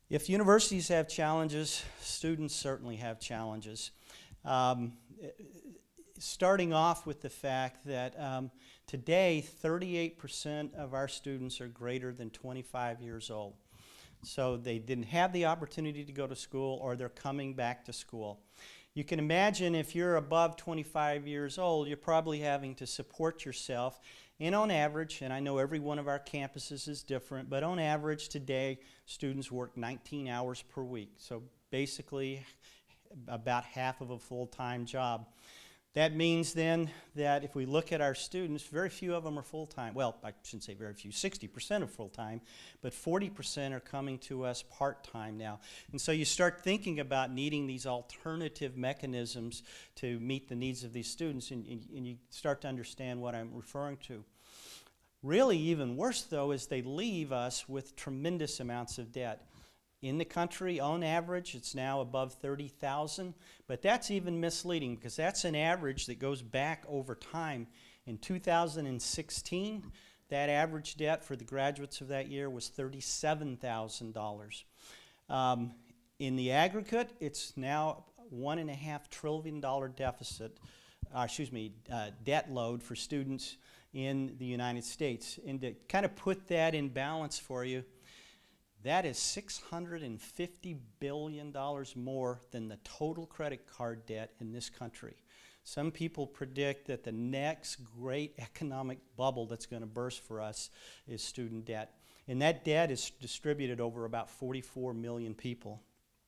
If universities have challenges, students certainly have challenges. Um, starting off with the fact that um, today, thirty-eight percent of our students are greater than twenty-five years old. So they didn't have the opportunity to go to school, or they're coming back to school. You can imagine if you're above twenty-five years old, you're probably having to support yourself. And on average, and I know every one of our campuses is different, but on average today, students work nineteen hours per week. So basically, about half of a full-time job. That means then that if we look at our students, very few of them are full-time. Well, I shouldn't say very few, sixty percent are full-time, but forty percent are coming to us part-time now. And so you start thinking about needing these alternative mechanisms to meet the needs of these students, and, and, and you start to understand what I'm referring to. Really even worse, though, is they leave us with tremendous amounts of debt. In the country, on average, it's now above thirty thousand, but that's even misleading because that's an average that goes back over time. In two thousand sixteen, that average debt for the graduates of that year was thirty-seven thousand dollars. Um, in the aggregate, it's now one and a half trillion dollar deficit, uh, excuse me, uh, debt load for students in the United States. And to kind of put that in balance for you, that is six hundred fifty billion dollars more than the total credit card debt in this country. Some people predict that the next great economic bubble that's going to burst for us is student debt. And that debt is distributed over about forty-four million people.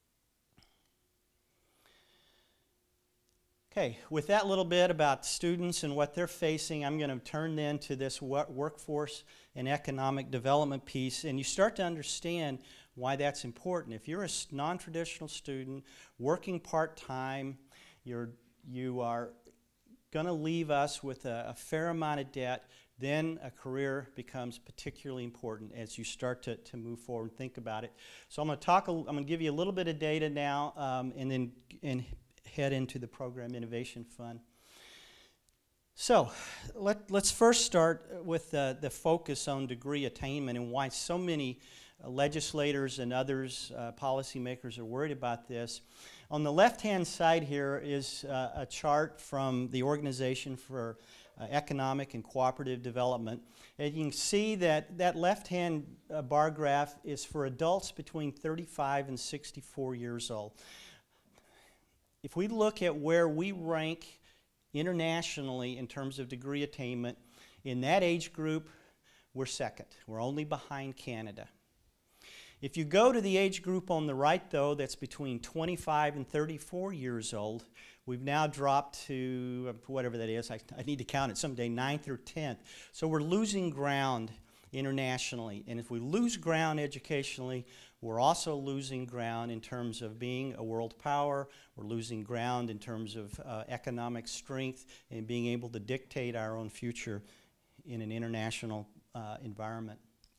Okay, with that little bit about students and what they're facing, I'm going to turn then to this workforce and economic development piece, and you start to understand why that's important. If you're a non-traditional student working part-time, you're, you are going to leave us with a, a fair amount of debt, then a career becomes particularly important as you start to, to move forward and think about it. So I'm going to talk, a, I'm going to give you a little bit of data now, um, and then and head into the Program Innovation Fund. So let, let's first start with uh, the focus on degree attainment and why so many uh, legislators and others, uh, policymakers, are worried about this. On the left-hand side here is uh, a chart from the Organization for uh, Economic and Cooperative Development. And you can see that that left-hand uh, bar graph is for adults between thirty-five and sixty-four years old. If we look at where we rank internationally in terms of degree attainment, in that age group, we're second. We're only behind Canada. If you go to the age group on the right, though, that's between twenty-five and thirty-four years old, we've now dropped to, whatever that is, I, I need to count it someday, ninth or tenth. So we're losing ground internationally. And if we lose ground educationally, we're also losing ground in terms of being a world power. We're losing ground in terms of uh, economic strength and being able to dictate our own future in an international uh, environment.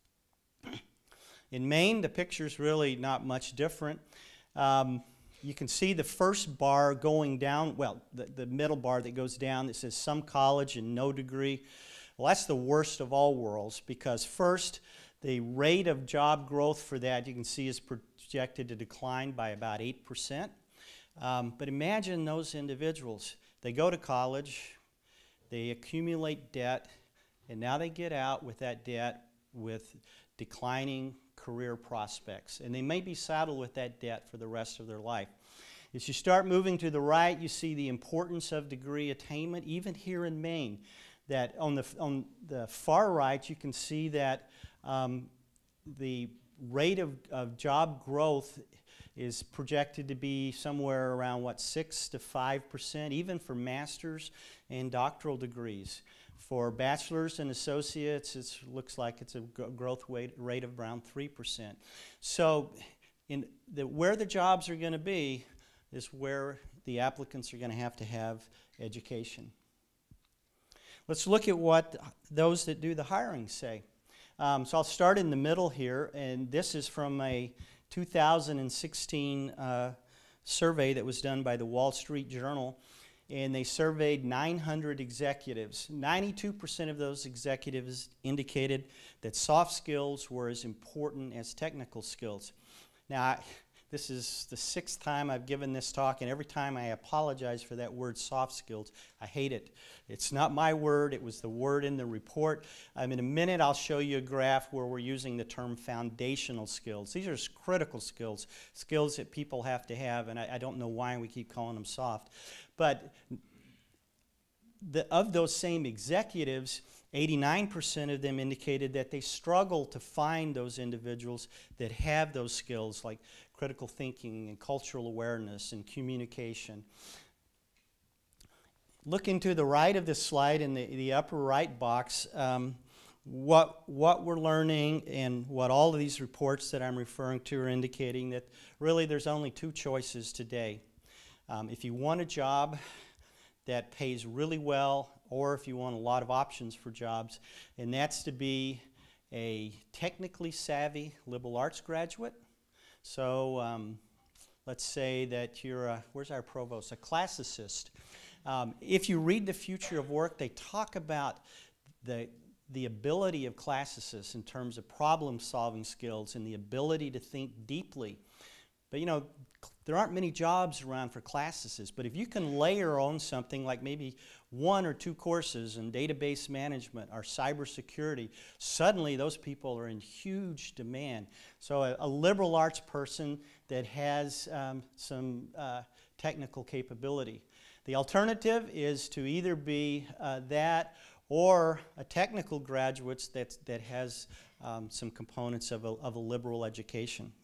In Maine, the picture's really not much different. Um, you can see the first bar going down, well, the, the middle bar that goes down that says some college and no degree. Well, that's the worst of all worlds, because first, the rate of job growth for that, you can see, is projected to decline by about eight percent. Um, but imagine those individuals. They go to college, they accumulate debt, and now they get out with that debt with declining career prospects. And they may be saddled with that debt for the rest of their life. As you start moving to the right, you see the importance of degree attainment, even here in Maine. That on the, on the far right, you can see that um, the rate of, of job growth is projected to be somewhere around, what, six to five percent, even for master's and doctoral degrees. For bachelor's and associates, it looks like it's a growth rate, rate of around three percent. So in the, where the jobs are going to be is where the applicants are going to have to have education. Let's look at what those that do the hiring say. Um, so I'll start in the middle here, and this is from a two thousand sixteen uh, survey that was done by the Wall Street Journal, and they surveyed nine hundred executives. ninety-two percent of those executives indicated that soft skills were as important as technical skills. Now, I, this is the sixth time I've given this talk, and every time I apologize for that word soft skills. I hate it. It's not my word. It was the word in the report. Um, in a minute, I'll show you a graph where we're using the term foundational skills. These are critical skills, skills that people have to have, and I, I don't know why we keep calling them soft. But the, of those same executives, eighty-nine percent of them indicated that they struggle to find those individuals that have those skills like critical thinking and cultural awareness and communication. Looking to the right of this slide in the, the upper right box, um, what, what we're learning and what all of these reports that I'm referring to are indicating that really there's only two choices today. Um, if you want a job that pays really well, or if you want a lot of options for jobs, and that's to be a technically savvy liberal arts graduate. So um, let's say that you're a, where's our provost, a classicist. Um, if you read The Future of Work, they talk about the, the ability of classicists in terms of problem-solving skills and the ability to think deeply. But you know, there aren't many jobs around for classicists, but if you can layer on something like maybe one or two courses in database management or cybersecurity, suddenly those people are in huge demand. So a, a liberal arts person that has um, some uh, technical capability. The alternative is to either be uh, that or a technical graduate that, that has um, some components of a, of a liberal education.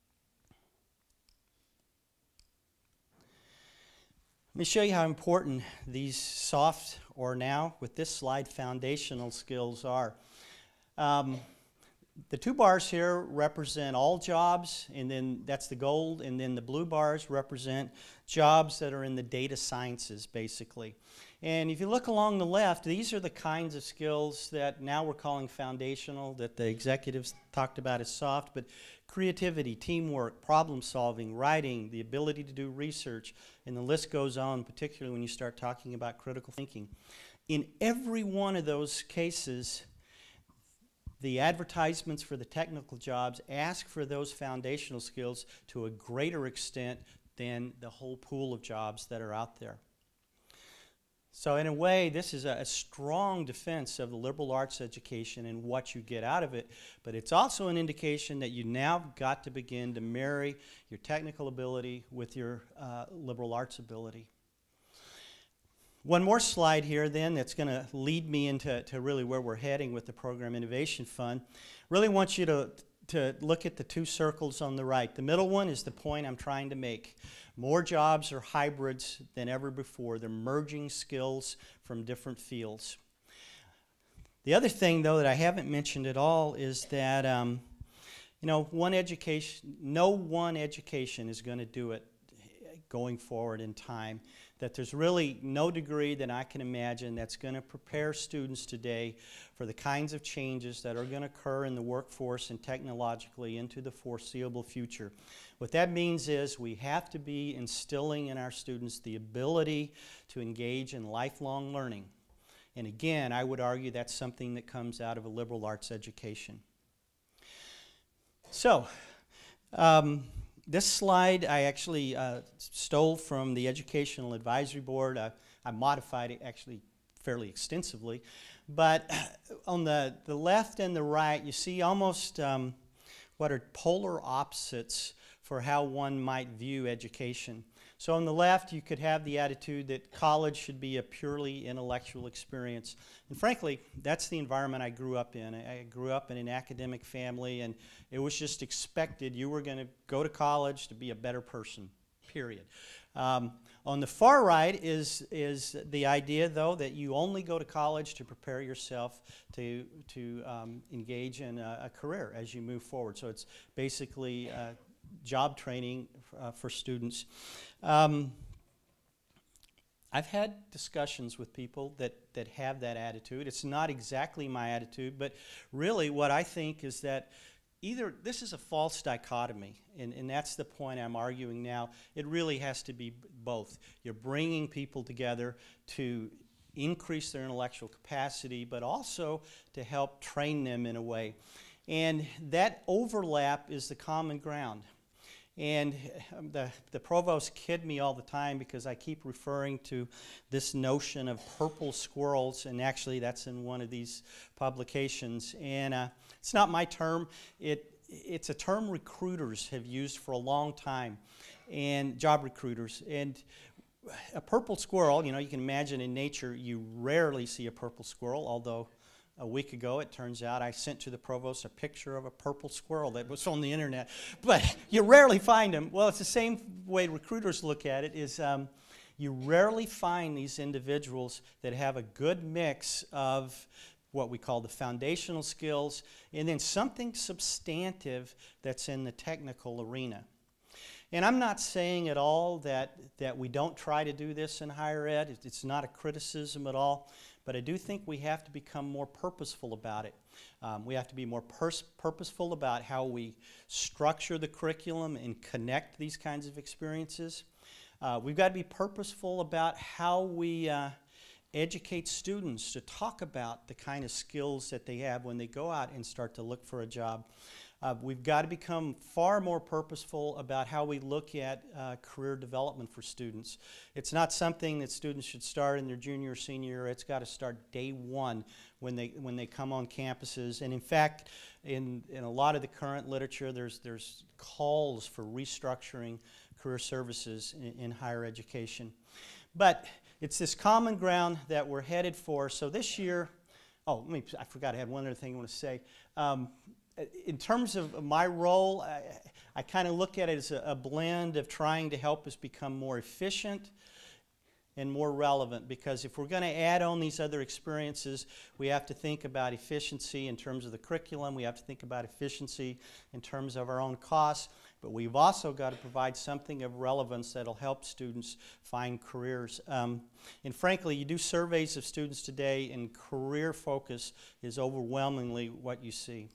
Let me show you how important these soft, or now with this slide, foundational skills are. Um, the two bars here represent all jobs, and then that's the gold, and then the blue bars represent jobs that are in the data sciences, basically. And if you look along the left, these are the kinds of skills that now we're calling foundational, that the executives talked about as soft, but creativity, teamwork, problem solving, writing, the ability to do research, and the list goes on, particularly when you start talking about critical thinking. In every one of those cases, the advertisements for the technical jobs ask for those foundational skills to a greater extent than the whole pool of jobs that are out there. So in a way, this is a, a strong defense of the liberal arts education and what you get out of it, but it's also an indication that you now got to begin to marry your technical ability with your uh, liberal arts ability. One more slide here then that's going to lead me into to really where we're heading with the Program Innovation Fund. Really want you to, to look at the two circles on the right. The middle one is the point I'm trying to make. More jobs are hybrids than ever before. They're merging skills from different fields. The other thing, though, that I haven't mentioned at all is that, um, you know, one education, no one education is going to do it going forward in time. That there's really no degree that I can imagine that's going to prepare students today for the kinds of changes that are going to occur in the workforce and technologically into the foreseeable future. What that means is we have to be instilling in our students the ability to engage in lifelong learning. And again, I would argue that's something that comes out of a liberal arts education. So, um, this slide I actually uh, stole from the Educational Advisory Board. Uh, I modified it actually fairly extensively. But on the, the left and the right, you see almost um, what are polar opposites for how one might view education. So on the left, you could have the attitude that college should be a purely intellectual experience. And frankly, that's the environment I grew up in. I grew up in an academic family, and it was just expected you were going to go to college to be a better person, period. Um, on the far right is, is the idea, though, that you only go to college to prepare yourself to, to um, engage in a, a career as you move forward. So it's basically uh, job training uh, for students. Um, I've had discussions with people that, that have that attitude. It's not exactly my attitude, but really what I think is that either this is a false dichotomy, and, and that's the point I'm arguing now. It really has to be both. You're bringing people together to increase their intellectual capacity, but also to help train them in a way. And that overlap is the common ground. And um, the, the provost kid me all the time because I keep referring to this notion of purple squirrels, and actually that's in one of these publications. And uh, it's not my term. It, it's a term recruiters have used for a long time, and job recruiters. And a purple squirrel, you know, you can imagine in nature you rarely see a purple squirrel, although a week ago, it turns out, I sent to the provost a picture of a purple squirrel that was on the internet. But you rarely find them. Well, it's the same way recruiters look at it, is um, you rarely find these individuals that have a good mix of what we call the foundational skills and then something substantive that's in the technical arena. And I'm not saying at all that, that we don't try to do this in higher ed. It's not a criticism at all. But I do think we have to become more purposeful about it. Um, we have to be more pers purposeful about how we structure the curriculum and connect these kinds of experiences. Uh, we've got to be purposeful about how we uh, educate students to talk about the kind of skills that they have when they go out and start to look for a job. Uh, we've got to become far more purposeful about how we look at uh, career development for students. It's not something that students should start in their junior or senior year. It's got to start day one when they, when they come on campuses. And in fact, in, in a lot of the current literature, there's, there's calls for restructuring career services in, in higher education. But it's this common ground that we're headed for. So this year, oh, let me, I forgot I had one other thing I want to say. Um, In terms of my role, I, I kind of look at it as a, a blend of trying to help us become more efficient and more relevant, because if we're going to add on these other experiences, we have to think about efficiency in terms of the curriculum, we have to think about efficiency in terms of our own costs, but we've also got to provide something of relevance that'll help students find careers. Um, and frankly, you do surveys of students today, and career focus is overwhelmingly what you see.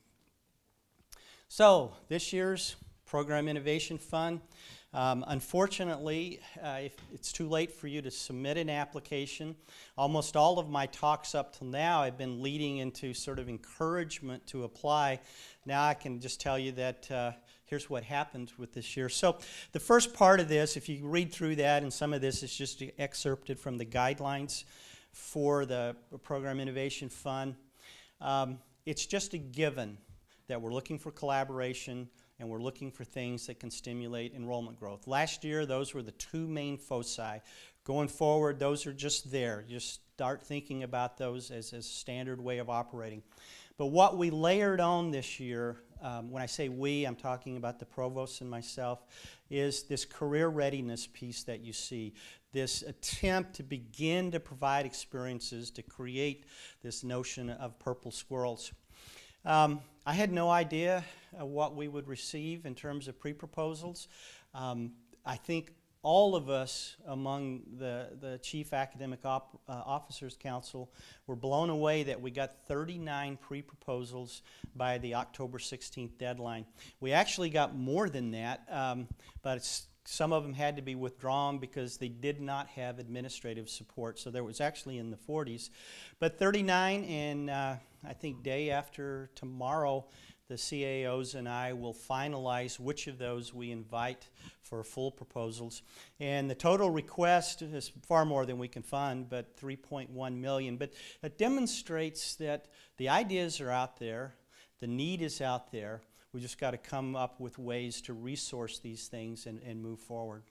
So, this year's Program Innovation Fund, um, unfortunately, uh, if it's too late for you to submit an application. Almost all of my talks up till now have been leading into sort of encouragement to apply. Now I can just tell you that uh, here's what happened with this year. So, the first part of this, if you read through that, and some of this is just excerpted from the guidelines for the Program Innovation Fund, um, it's just a given that we're looking for collaboration and we're looking for things that can stimulate enrollment growth. Last year, those were the two main foci. Going forward, those are just there. You just start thinking about those as a standard way of operating. But what we layered on this year, um, when I say we, I'm talking about the provost and myself, is this career readiness piece that you see. This attempt to begin to provide experiences to create this notion of purple squirrels. Um, I had no idea uh, what we would receive in terms of pre-proposals. Um, I think all of us among the, the Chief Academic Op, uh, Officers Council were blown away that we got thirty-nine pre-proposals by the October sixteenth deadline. We actually got more than that, um, but it's, some of them had to be withdrawn because they did not have administrative support. So there was actually in the forties. But thirty-nine, and uh, I think day after tomorrow, the C A Os and I will finalize which of those we invite for full proposals. And the total request is far more than we can fund, but three point one million dollars. But it demonstrates that the ideas are out there, the need is out there. We just got to come up with ways to resource these things and, and move forward.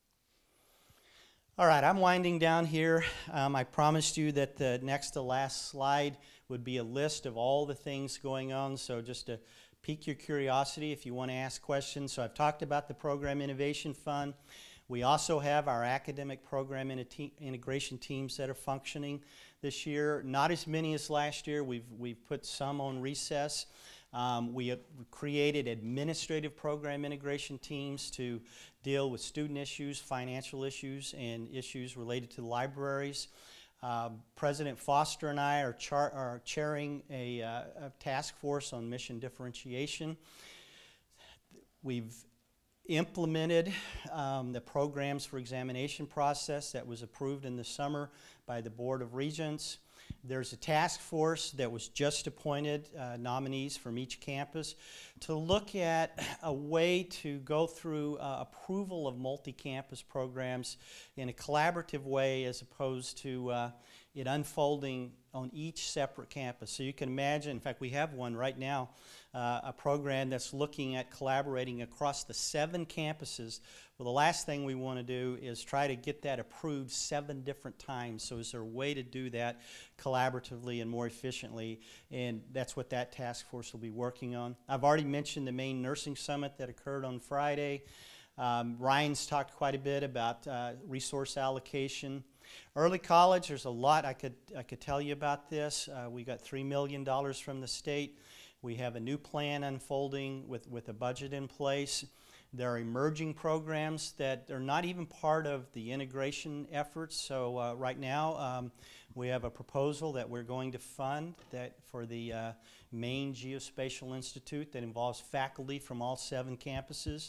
All right, I'm winding down here. Um, I promised you that the next to last slide would be a list of all the things going on, so just to pique your curiosity if you want to ask questions. So I've talked about the Program Innovation Fund. We also have our academic program integration teams that are functioning this year. Not as many as last year. We've, we've put some on recess. Um, we have created administrative program integration teams to deal with student issues, financial issues, and issues related to libraries. Uh, President Foster and I are, char are chairing a, uh, a task force on mission differentiation. We've implemented um, the programs for examination process that was approved in the summer by the Board of Regents. There's a task force that was just appointed, uh, nominees from each campus, to look at a way to go through uh, approval of multi-campus programs in a collaborative way as opposed to uh, it unfolding on each separate campus. So you can imagine, in fact, we have one right now, uh, a program that's looking at collaborating across the seven campuses. Well, the last thing we want to do is try to get that approved seven different times. So is there a way to do that collaboratively and more efficiently? And that's what that task force will be working on. I've already mentioned the Maine Nursing Summit that occurred on Friday. Um, Ryan's talked quite a bit about uh, resource allocation. Early college, there's a lot I could, I could tell you about this. Uh, we got three million dollars from the state. We have a new plan unfolding with, with a budget in place. There are emerging programs that are not even part of the integration efforts. So uh, right now, um, we have a proposal that we're going to fund that for the uh, Maine Geospatial Institute that involves faculty from all seven campuses.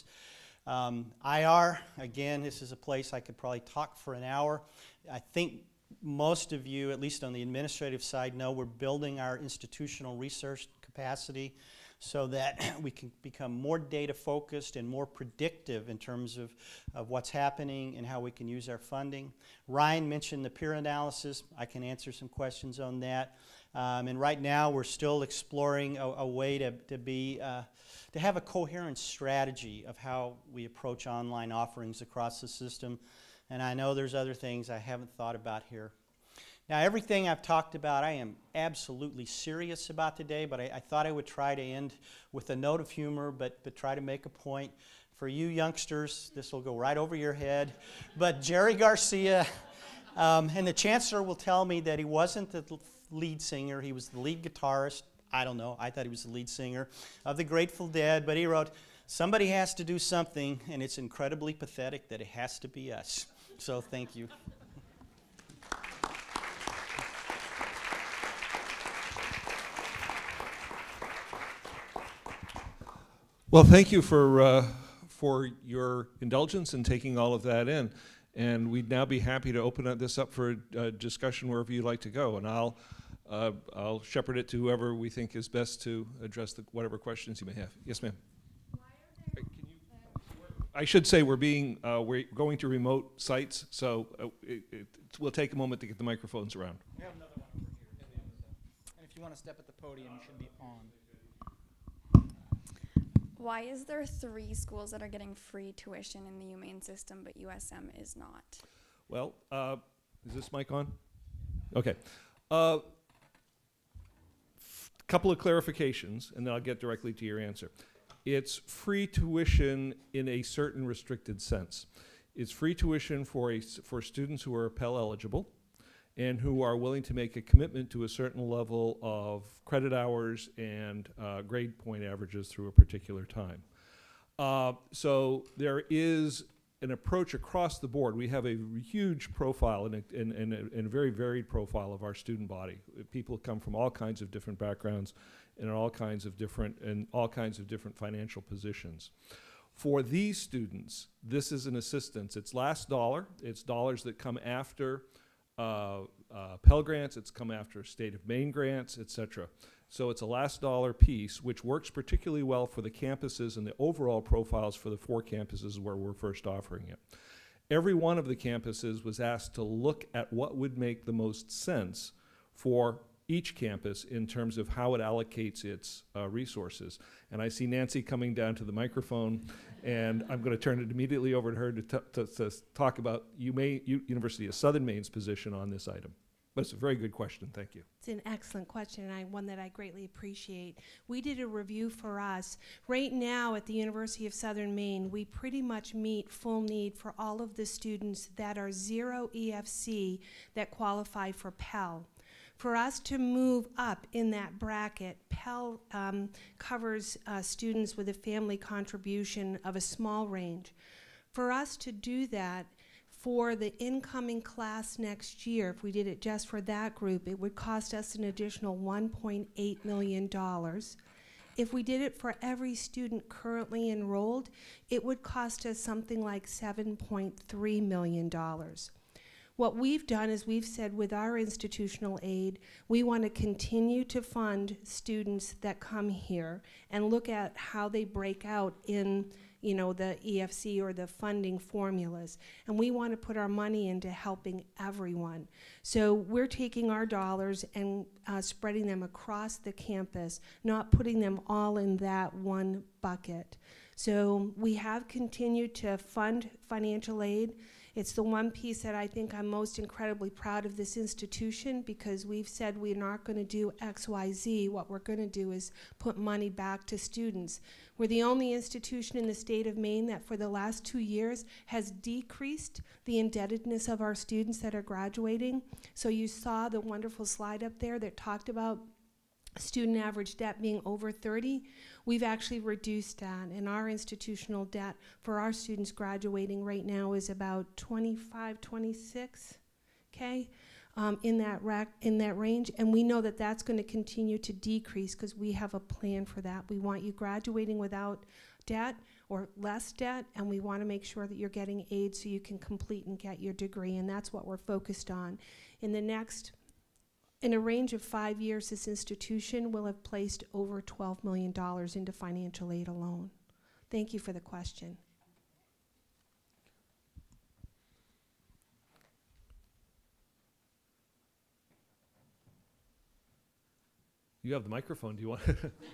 Um, I R, again, this is a place I could probably talk for an hour. I think most of you, at least on the administrative side, know we're building our institutional research capacity so that we can become more data focused and more predictive in terms of, of what's happening and how we can use our funding. Ryan mentioned the peer analysis. I can answer some questions on that. Um, and right now we're still exploring a, a way to, to be uh, to have a coherent strategy of how we approach online offerings across the system. And I know there's other things I haven't thought about here. Now, everything I've talked about, I am absolutely serious about today, but I, I thought I would try to end with a note of humor, but, but try to make a point. For you youngsters, this will go right over your head. But Jerry Garcia, um, and the chancellor will tell me that he wasn't the lead singer, he was the lead guitarist. I don't know, I thought he was the lead singer of the Grateful Dead, but he wrote, "Somebody has to do something, and it's incredibly pathetic that it has to be us." So thank you. Well, thank you for, uh, for your indulgence in taking all of that in. And we'd now be happy to open up this up for a discussion wherever you'd like to go. And I'll, uh, I'll shepherd it to whoever we think is best to address the, whatever questions you may have. Yes, ma'am. I should say we're being, uh, we're going to remote sites, so uh, it, it will take a moment to get the microphones around. We have another one over here. And if you want to step at the podium, you should be on. Why is there three schools that are getting free tuition in the UMaine system, but U S M is not? Well, uh, is this mic on? Okay. Uh, couple of clarifications, and then I'll get directly to your answer. It's free tuition in a certain restricted sense. It's free tuition for, a, for students who are Pell eligible and who are willing to make a commitment to a certain level of credit hours and uh, grade point averages through a particular time. Uh, so there is an approach across the board. We have a huge profile and a, and, and, a, and a very varied profile of our student body. People come from all kinds of different backgrounds and all kinds of different and all kinds of different financial positions. For these students, this is an assistance. It's last dollar. It's dollars that come after uh, uh, Pell grants. It's come after State of Maine grants, et cetera. So it's a last dollar piece, which works particularly well for the campuses and the overall profiles for the four campuses where we're first offering it. Every one of the campuses was asked to look at what would make the most sense for each campus in terms of how it allocates its uh, resources. And I see Nancy coming down to the microphone, and I'm going to turn it immediately over to her to, t to, to talk about UMaine, U University of Southern Maine's position on this item. But it's a very good question, thank you. It's an excellent question, and I, one that I greatly appreciate. We did a review for us. Right now at the University of Southern Maine, we pretty much meet full need for all of the students that are zero E F C that qualify for Pell. For us to move up in that bracket, Pell um, covers uh, students with a family contribution of a small range. For us to do that, for the incoming class next year, if we did it just for that group, it would cost us an additional one point eight million dollars. If we did it for every student currently enrolled, it would cost us something like seven point three million dollars. What we've done is we've said with our institutional aid, we want to continue to fund students that come here and look at how they break out in, you know, the E F C or the funding formulas. And we want to put our money into helping everyone. So we're taking our dollars and uh, spreading them across the campus, not putting them all in that one bucket. So we have continued to fund financial aid. It's the one piece that I think I'm most incredibly proud of this institution, because we've said we're not going to do X, Y, Z. What we're going to do is put money back to students. We're the only institution in the state of Maine that for the last two years has decreased the indebtedness of our students that are graduating. So you saw the wonderful slide up there that talked about student average debt being over thirty. We've actually reduced that, and our institutional debt for our students graduating right now is about twenty-five, twenty-six K um, in that rack, in that range, and we know that that's going to continue to decrease because we have a plan for that. We want you graduating without debt or less debt, and we want to make sure that you're getting aid so you can complete and get your degree, and that's what we're focused on. In the next In a range of five years, this institution will have placed over twelve million dollars into financial aid alone. Thank you for the question. You have the microphone. Do you want?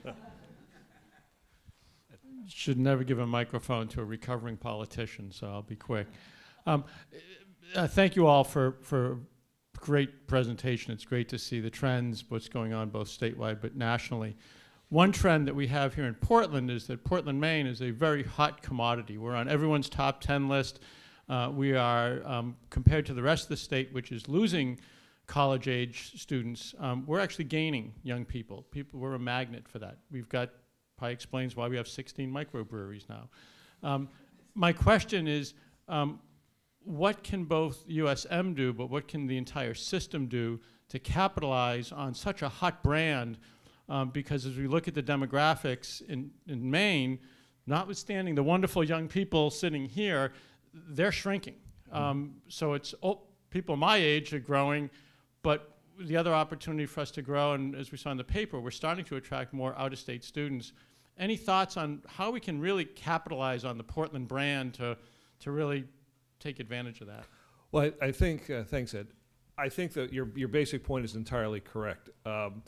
Should never give a microphone to a recovering politician, so I'll be quick. Um, uh, thank you all for for. Great presentation. It's great to see the trends, what's going on both statewide but nationally. One trend that we have here in Portland is that Portland, Maine is a very hot commodity. We're on everyone's top ten list. Uh, we are, um, compared to the rest of the state, which is losing college-age students, um, we're actually gaining young people. People, we're a magnet for that. We've got, probably explains why we have sixteen microbreweries now. Um, my question is, um, what can both U S M do, but what can the entire system do to capitalize on such a hot brand? Um, because as we look at the demographics in, in Maine, notwithstanding the wonderful young people sitting here, they're shrinking. Um, so it's oh, people my age are growing, but the other opportunity for us to grow, and as we saw in the paper, we're starting to attract more out-of-state students. Any thoughts on how we can really capitalize on the Portland brand to, to really take advantage of that? Well, I, I think, uh, thanks, Ed. I think that your, your basic point is entirely correct. Um,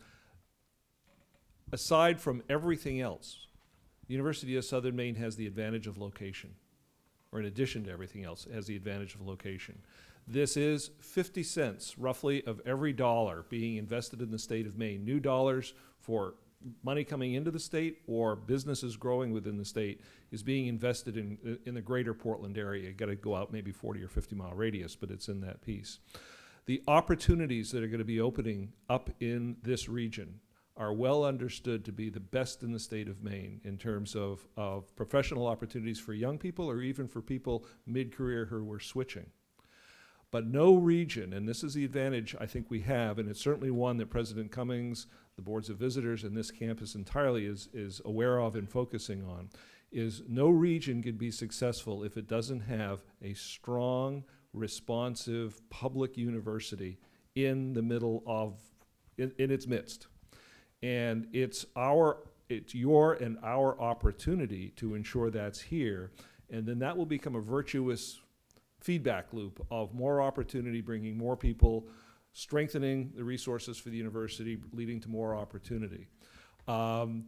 aside from everything else, the University of Southern Maine has the advantage of location, or in addition to everything else, has the advantage of location. This is fifty cents, roughly, of every dollar being invested in the state of Maine. New dollars for money coming into the state or businesses growing within the state is being invested in in the greater Portland area. You got to go out maybe forty or fifty mile radius, but it's in that piece. The opportunities that are going to be opening up in this region are well understood to be the best in the state of Maine in terms of, of professional opportunities for young people or even for people mid-career who were switching. But no region, and this is the advantage I think we have, and it's certainly one that President Cummings, the boards of visitors, and this campus entirely is, is aware of and focusing on, is no region can be successful if it doesn't have a strong, responsive public university in the middle of, in, in its midst. And it's our, it's your and our opportunity to ensure that's here, and then that will become a virtuous feedback loop of more opportunity, bringing more people, strengthening the resources for the university, leading to more opportunity. Um,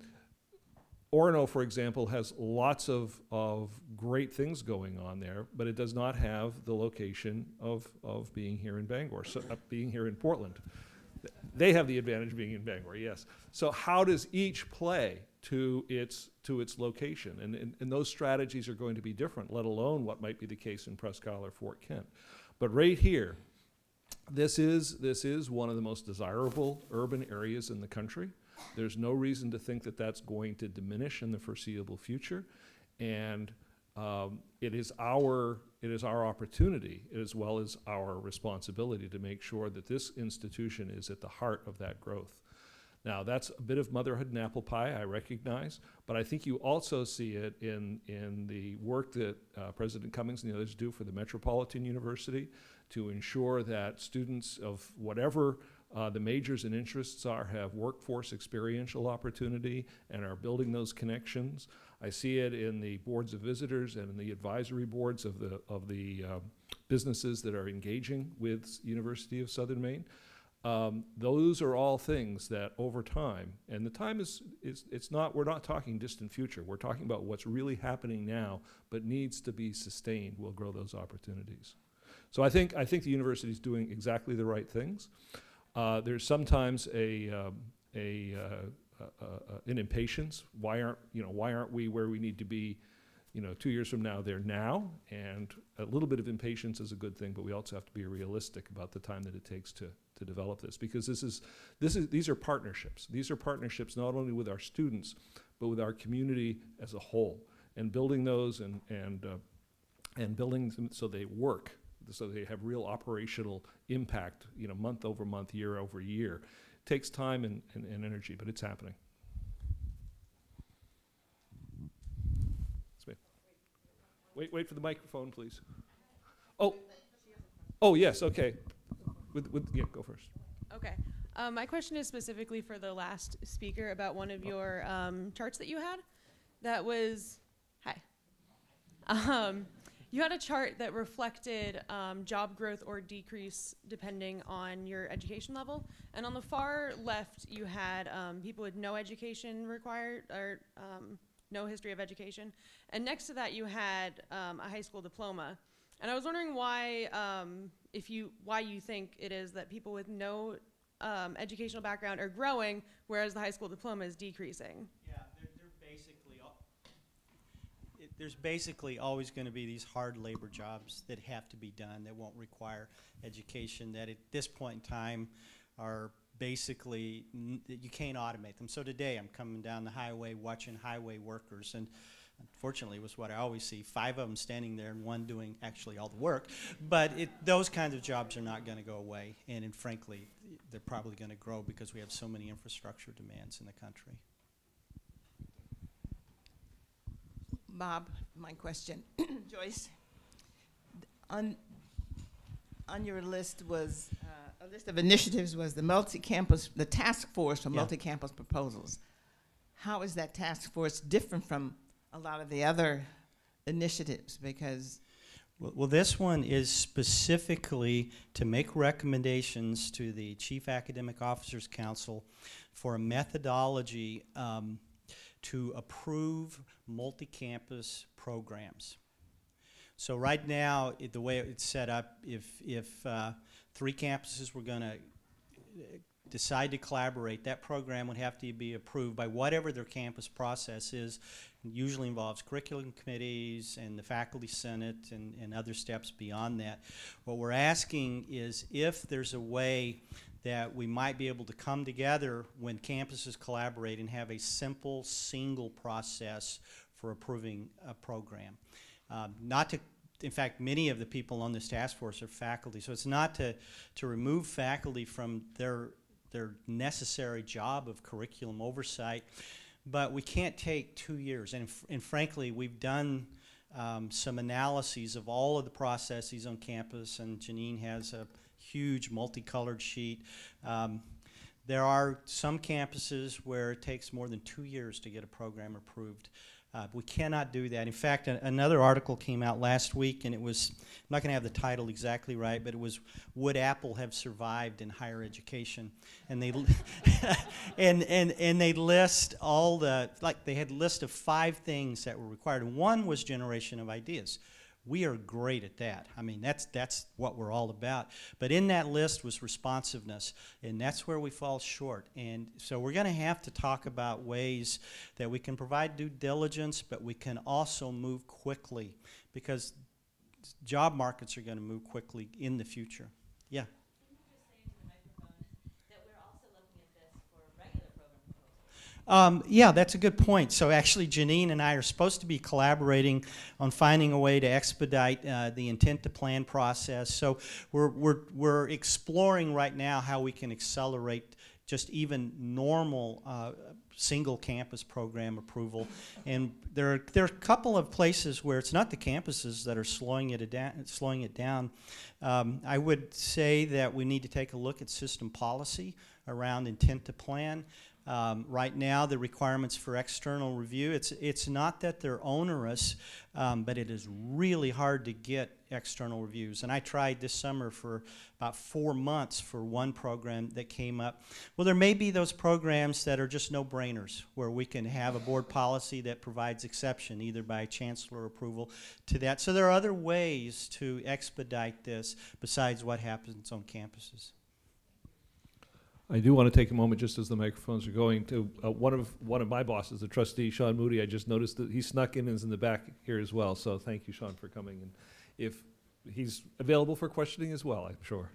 Orono, for example, has lots of, of great things going on there, but it does not have the location of, of being here in Bangor, so, uh, being here in Portland. They have the advantage of being in Bangor, yes. So how does each play to its, to its location? And, and, and those strategies are going to be different, let alone what might be the case in Presque Isle or Fort Kent. But right here, this is, this is one of the most desirable urban areas in the country. There's no reason to think that that's going to diminish in the foreseeable future. And um, it is our, it is our opportunity as well as our responsibility to make sure that this institution is at the heart of that growth. Now, that's a bit of motherhood and apple pie, I recognize, but I think you also see it in, in the work that uh, President Cummings and the others do for the Metropolitan University to ensure that students of whatever uh, the majors and interests are have workforce experiential opportunity and are building those connections. I see it in the boards of visitors and in the advisory boards of the, of the uh, businesses that are engaging with University of Southern Maine. Um, those are all things that over time, and the time is, is, it's not, we're not talking distant future, we're talking about what's really happening now, but needs to be sustained, will grow those opportunities. So I think, I think the university is doing exactly the right things. Uh, there's sometimes a, um, a, uh, uh, uh, an impatience. Why aren't, you know, why aren't we where we need to be, you know, two years from now? They're now, and a little bit of impatience is a good thing, but we also have to be realistic about the time that it takes to, to develop this, because this is, this is, these are partnerships. These are partnerships not only with our students, but with our community as a whole, and building those and, and, uh, and building them so they work, so they have real operational impact, you know, month over month, year over year. It takes time and, and, and energy, but it's happening. Wait, wait for the microphone, please. Oh, oh yes, okay. With, with, yeah, go first. Okay. Um, my question is specifically for the last speaker about one of your um, charts that you had. That was, hi. Um, you had a chart that reflected um, job growth or decrease depending on your education level. And on the far left, you had um, people with no education required, or um, no history of education. And next to that, you had um, a high school diploma. And I was wondering why, um, if you, why you think it is that people with no um, educational background are growing, whereas the high school diploma is decreasing. Yeah, they're, they're basically, all, it, there's basically always going to be these hard labor jobs that have to be done that won't require education, that at this point in time are basically, n you can't automate them. So today I'm coming down the highway watching highway workers, and unfortunately it was what I always see, five of them standing there and one doing actually all the work. But it, those kinds of jobs are not going to go away, and, and frankly they're probably going to grow because we have so many infrastructure demands in the country. Bob, my question. Joyce, on, on your list was uh, a list of initiatives was the multi-campus, the task force for yeah. multi-campus proposals. How is that task force different from a lot of the other initiatives? Because well, well, this one is specifically to make recommendations to the Chief Academic Officers Council for a methodology um, to approve multi-campus programs. So right now, it, the way it's set up, if, if uh, three campuses were going to decide to collaborate, that program would have to be approved by whatever their campus process is. It usually involves curriculum committees and the faculty senate and, and other steps beyond that. What we're asking is if there's a way that we might be able to come together when campuses collaborate and have a simple single process for approving a program. Um, not to, in fact, many of the people on this task force are faculty, so it's not to, to remove faculty from their, their necessary job of curriculum oversight, but we can't take two years. And, and frankly, we've done um, some analyses of all of the processes on campus, and Janine has a huge multicolored sheet. Um, there are some campuses where it takes more than two years to get a program approved. Uh, we cannot do that. In fact, a, another article came out last week, and it was, I'm not going to have the title exactly right, but it was, Would Apple Have Survived in Higher Education? And they, and, and, and they list all the, like they had a list of five things that were required, and one was generation of ideas. We are great at that. I mean, that's, that's what we're all about. But in that list was responsiveness, and that's where we fall short. And so we're going to have to talk about ways that we can provide due diligence, but we can also move quickly, because job markets are going to move quickly in the future. Yeah. Um, yeah, that's a good point. So actually, Janine and I are supposed to be collaborating on finding a way to expedite uh, the intent to plan process. So we're, we're, we're exploring right now how we can accelerate just even normal uh, single campus program approval. And there are, there are a couple of places where it's not the campuses that are slowing it, da slowing it down. Um, I would say that we need to take a look at system policy around intent to plan. Um, right now, the requirements for external review, it's, it's not that they're onerous, um, but it is really hard to get external reviews. And I tried this summer for about four months for one program that came up. Well, there may be those programs that are just no-brainers, where we can have a board policy that provides exception, either by chancellor approval to that. So there are other ways to expedite this besides what happens on campuses. I do want to take a moment, just as the microphones are going, to uh, one of one of my bosses, the trustee, Sean Moody. I just noticed that he snuck in and is in the back here as well. So thank you, Sean, for coming. And if he's available for questioning as well, I'm sure.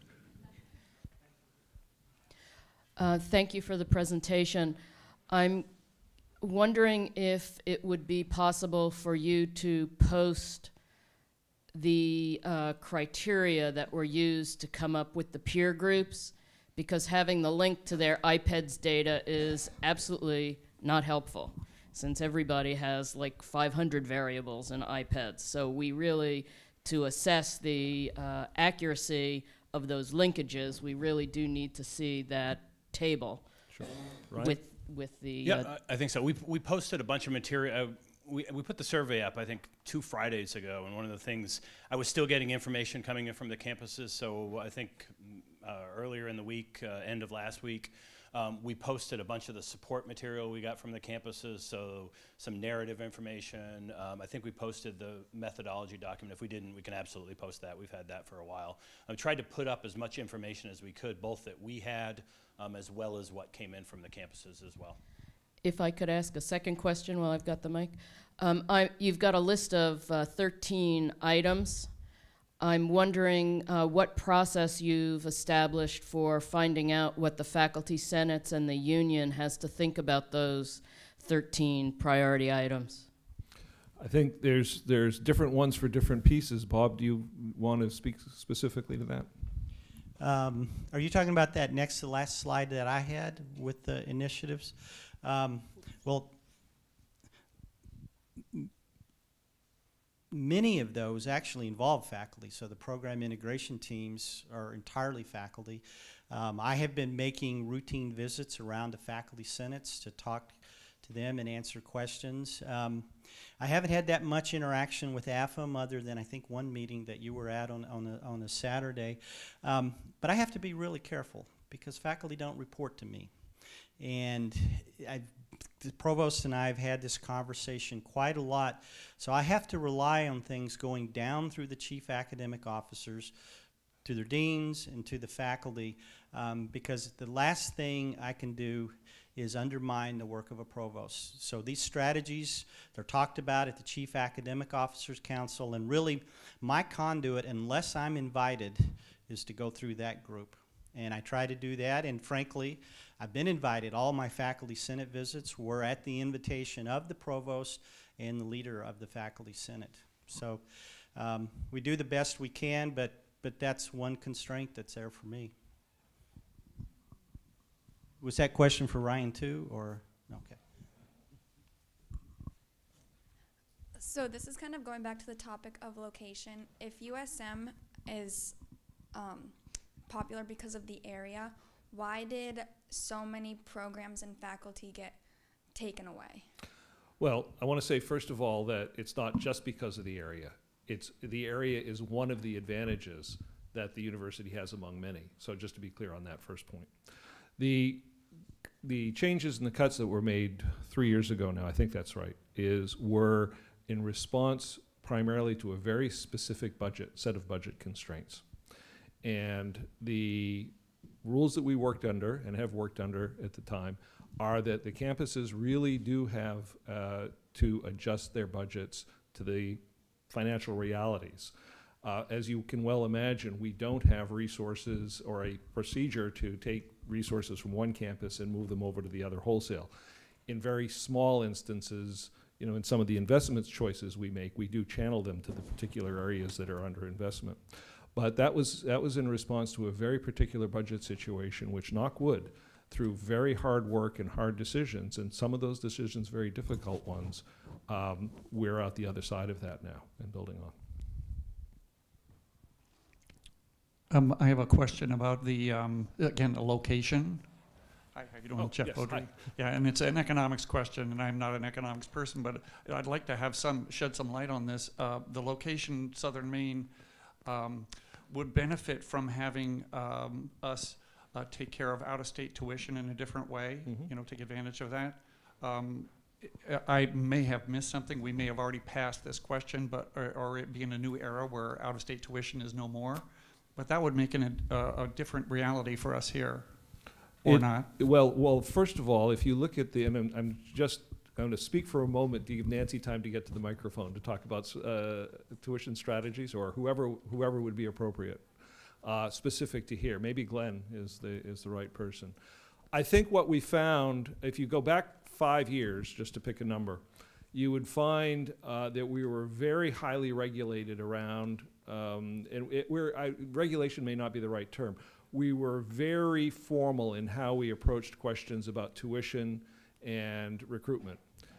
Uh, thank you for the presentation. I'm wondering if it would be possible for you to post the uh, criteria that were used to come up with the peer groups, because having the link to their I P E D S data is absolutely not helpful, since everybody has like five hundred variables in I P E D S. So we really, to assess the uh, accuracy of those linkages, we really do need to see that table. Sure. Ryan? with with the. Yeah, uh, I I think so. We we posted a bunch of material. Uh, we we put the survey up, I think, two Fridays ago, and one of the things, I was still getting information coming in from the campuses. So I think uh, earlier in the week, uh, end of last week, um, we posted a bunch of the support material we got from the campuses. So some narrative information. Um, I think we posted the methodology document. If we didn't, we can absolutely post that. We've had that for a while. I tried to put up as much information as we could, both that we had, um, as well as what came in from the campuses as well. If I could ask a second question while I've got the mic. Um, I, you've got a list of uh, thirteen items. I'm wondering uh, what process you've established for finding out what the faculty senates and the union has to think about those thirteen priority items. I think there's there's different ones for different pieces. Bob, do you want to speak specifically to that? Um, are you talking about that next to last slide that I had with the initiatives? Um, well, many of those actually involve faculty, so the program integration teams are entirely faculty. Um, I have been making routine visits around to faculty senates to talk to them and answer questions. Um, I haven't had that much interaction with A F M other than I think one meeting that you were at on, on, a, on a Saturday. Um, but I have to be really careful because faculty don't report to me. And I've, the provost and I have had this conversation quite a lot, so I have to rely on things going down through the chief academic officers, to their deans, and to the faculty, um, because the last thing I can do is undermine the work of a provost. So these strategies, they're talked about at the Chief Academic Officers Council, and really my conduit, unless I'm invited, is to go through that group. And I try to do that, and frankly, I've been invited. All my faculty senate visits were at the invitation of the provost and the leader of the faculty senate. So um, we do the best we can, but, but that's one constraint that's there for me. Was that question for Ryan too, or okay? So this is kind of going back to the topic of location. If U S M is um, popular because of the area, why did so many programs and faculty get taken away? Well, I want to say first of all that it's not just because of the area. It's the area is one of the advantages that the university has among many. So just to be clear on that first point. The The changes and the cuts that were made three years ago now, I think that's right, is were in response primarily to a very specific budget, set of budget constraints. And the rules that we worked under and have worked under at the time are that the campuses really do have uh, to adjust their budgets to the financial realities. Uh, as you can well imagine, we don't have resources or a procedure to take resources from one campus and move them over to the other wholesale. In very small instances, you know, in some of the investments choices we make, we do channel them to the particular areas that are under investment. But that was, that was in response to a very particular budget situation, which, knock wood, through very hard work and hard decisions, and some of those decisions very difficult ones. Um, we're out the other side of that now and building on. Um, I have a question about the, um, again, the location. Hi, how you doing? Oh, Jeff yes, Beaudry. hi. Yeah, and it's an economics question, and I'm not an economics person, but I'd like to have some, shed some light on this. Uh, the location, Southern Maine, um, would benefit from having um, us uh, take care of out-of-state tuition in a different way, Mhm. you know, take advantage of that. Um, I may have missed something. We may have already passed this question, but or, or it be in a new era where out-of-state tuition is no more. But that would make an, a, a different reality for us here, or It- not. Well, well, first of all, if you look at the, and I'm, I'm just going to speak for a moment to give Nancy time to get to the microphone to talk about uh, tuition strategies, or whoever whoever would be appropriate, uh, specific to here. Maybe Glenn is the is the right person. I think what we found, if you go back five years, just to pick a number, you would find uh, that we were very highly regulated around, um, and it, we're, I, regulation may not be the right term. We were very formal in how we approached questions about tuition and recruitment.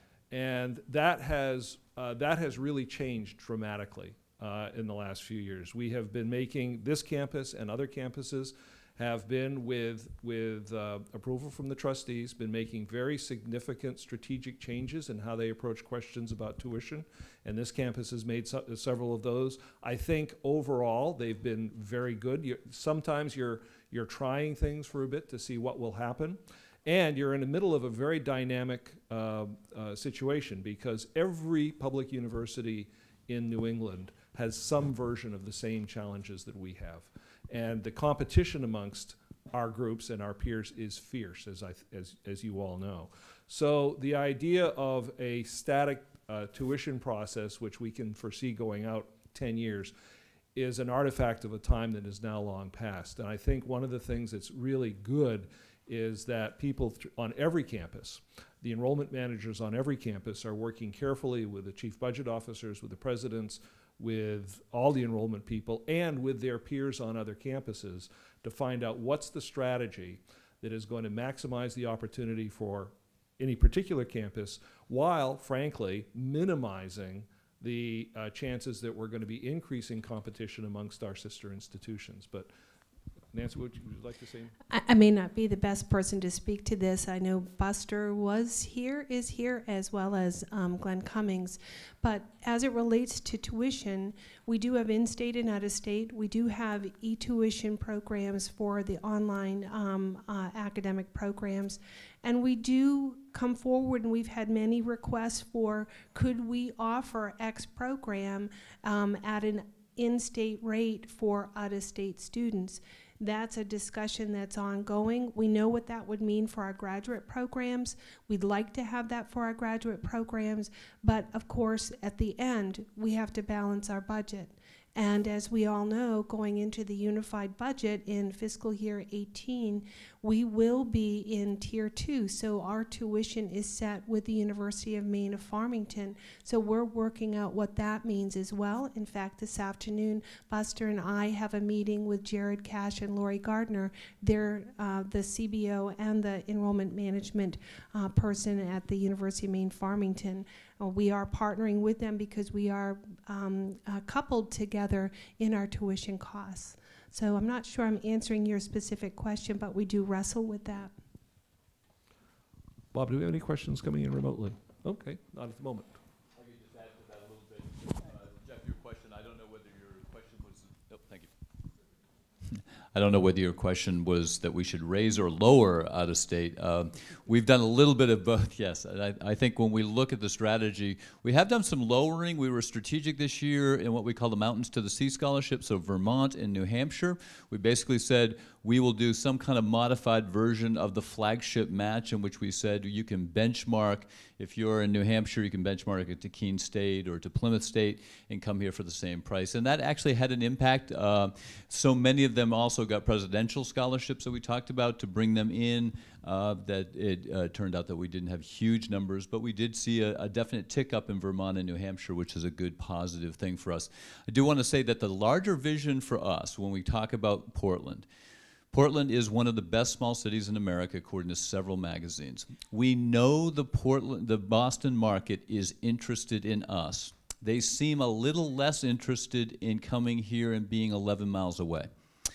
And that has, uh, that has really changed dramatically uh, in the last few years. We have been making, this campus and other campuses have been, with, with uh, approval from the trustees, been making very significant strategic changes in how they approach questions about tuition. And this campus has made so several of those. I think overall they've been very good. You're, sometimes you're, you're trying things for a bit to see what will happen. And you're in the middle of a very dynamic uh, uh, situation, because every public university in New England has some version of the same challenges that we have. And the competition amongst our groups and our peers is fierce, as, I th as, as you all know. So the idea of a static uh, tuition process, which we can foresee going out ten years, is an artifact of a time that is now long past. And I think one of the things that's really good is that people th on every campus, the enrollment managers on every campus, are working carefully with the chief budget officers, with the presidents, with all the enrollment people, and with their peers on other campuses to find out what's the strategy that is going to maximize the opportunity for any particular campus, while, frankly, minimizing the uh, chances that we're going to be increasing competition amongst our sister institutions. But Nancy, would you like to say? I, I may not be the best person to speak to this. I know Buster was here, is here, as well as um, Glenn Cummings. But as it relates to tuition, we do have in-state and out-of-state. We do have e-tuition programs for the online um, uh, academic programs. And we do come forward, and we've had many requests for, could we offer X program um, at an in-state rate for out-of-state students? That's a discussion that's ongoing. We know what that would mean for our graduate programs. We'd like to have that for our graduate programs, but of course, at the end, we have to balance our budget. And as we all know, going into the unified budget in fiscal year eighteen, we will be in tier two. So our tuition is set with the University of Maine of Farmington. So we're working out what that means as well. In fact, this afternoon, Buster and I have a meeting with Jared Cash and Lori Gardner. They're uh, the C B O and the enrollment management uh, person at the University of Maine Farmington. Uh, we are partnering with them because we are um, uh, coupled together in our tuition costs. So I'm not sure I'm answering your specific question, but we do wrestle with that. Bob, do we have any questions coming in remotely? Okay, not at the moment. Let me just add to that a little bit. Uh, Jeff, your question, I don't know whether your question was, oh, thank you. I don't know whether your question was that we should raise or lower out of state. Uh, we've done a little bit of both, yes. And I, I think when we look at the strategy, we have done some lowering. We were strategic this year in what we call the Mountains to the Sea Scholarship, so Vermont and New Hampshire. We basically said we will do some kind of modified version of the flagship match, in which we said you can benchmark. If you're in New Hampshire, you can benchmark it to Keene State or to Plymouth State and come here for the same price. And that actually had an impact. Uh, so many of them also got presidential scholarships that we talked about to bring them in, uh, that it uh, turned out that we didn't have huge numbers, but we did see a, a definite tick up in Vermont and New Hampshire, which is a good positive thing for us. I do want to say that the larger vision for us when we talk about Portland, Portland is one of the best small cities in America, according to several magazines. We know the Portland, the Boston market is interested in us. They seem a little less interested in coming here and being eleven miles away.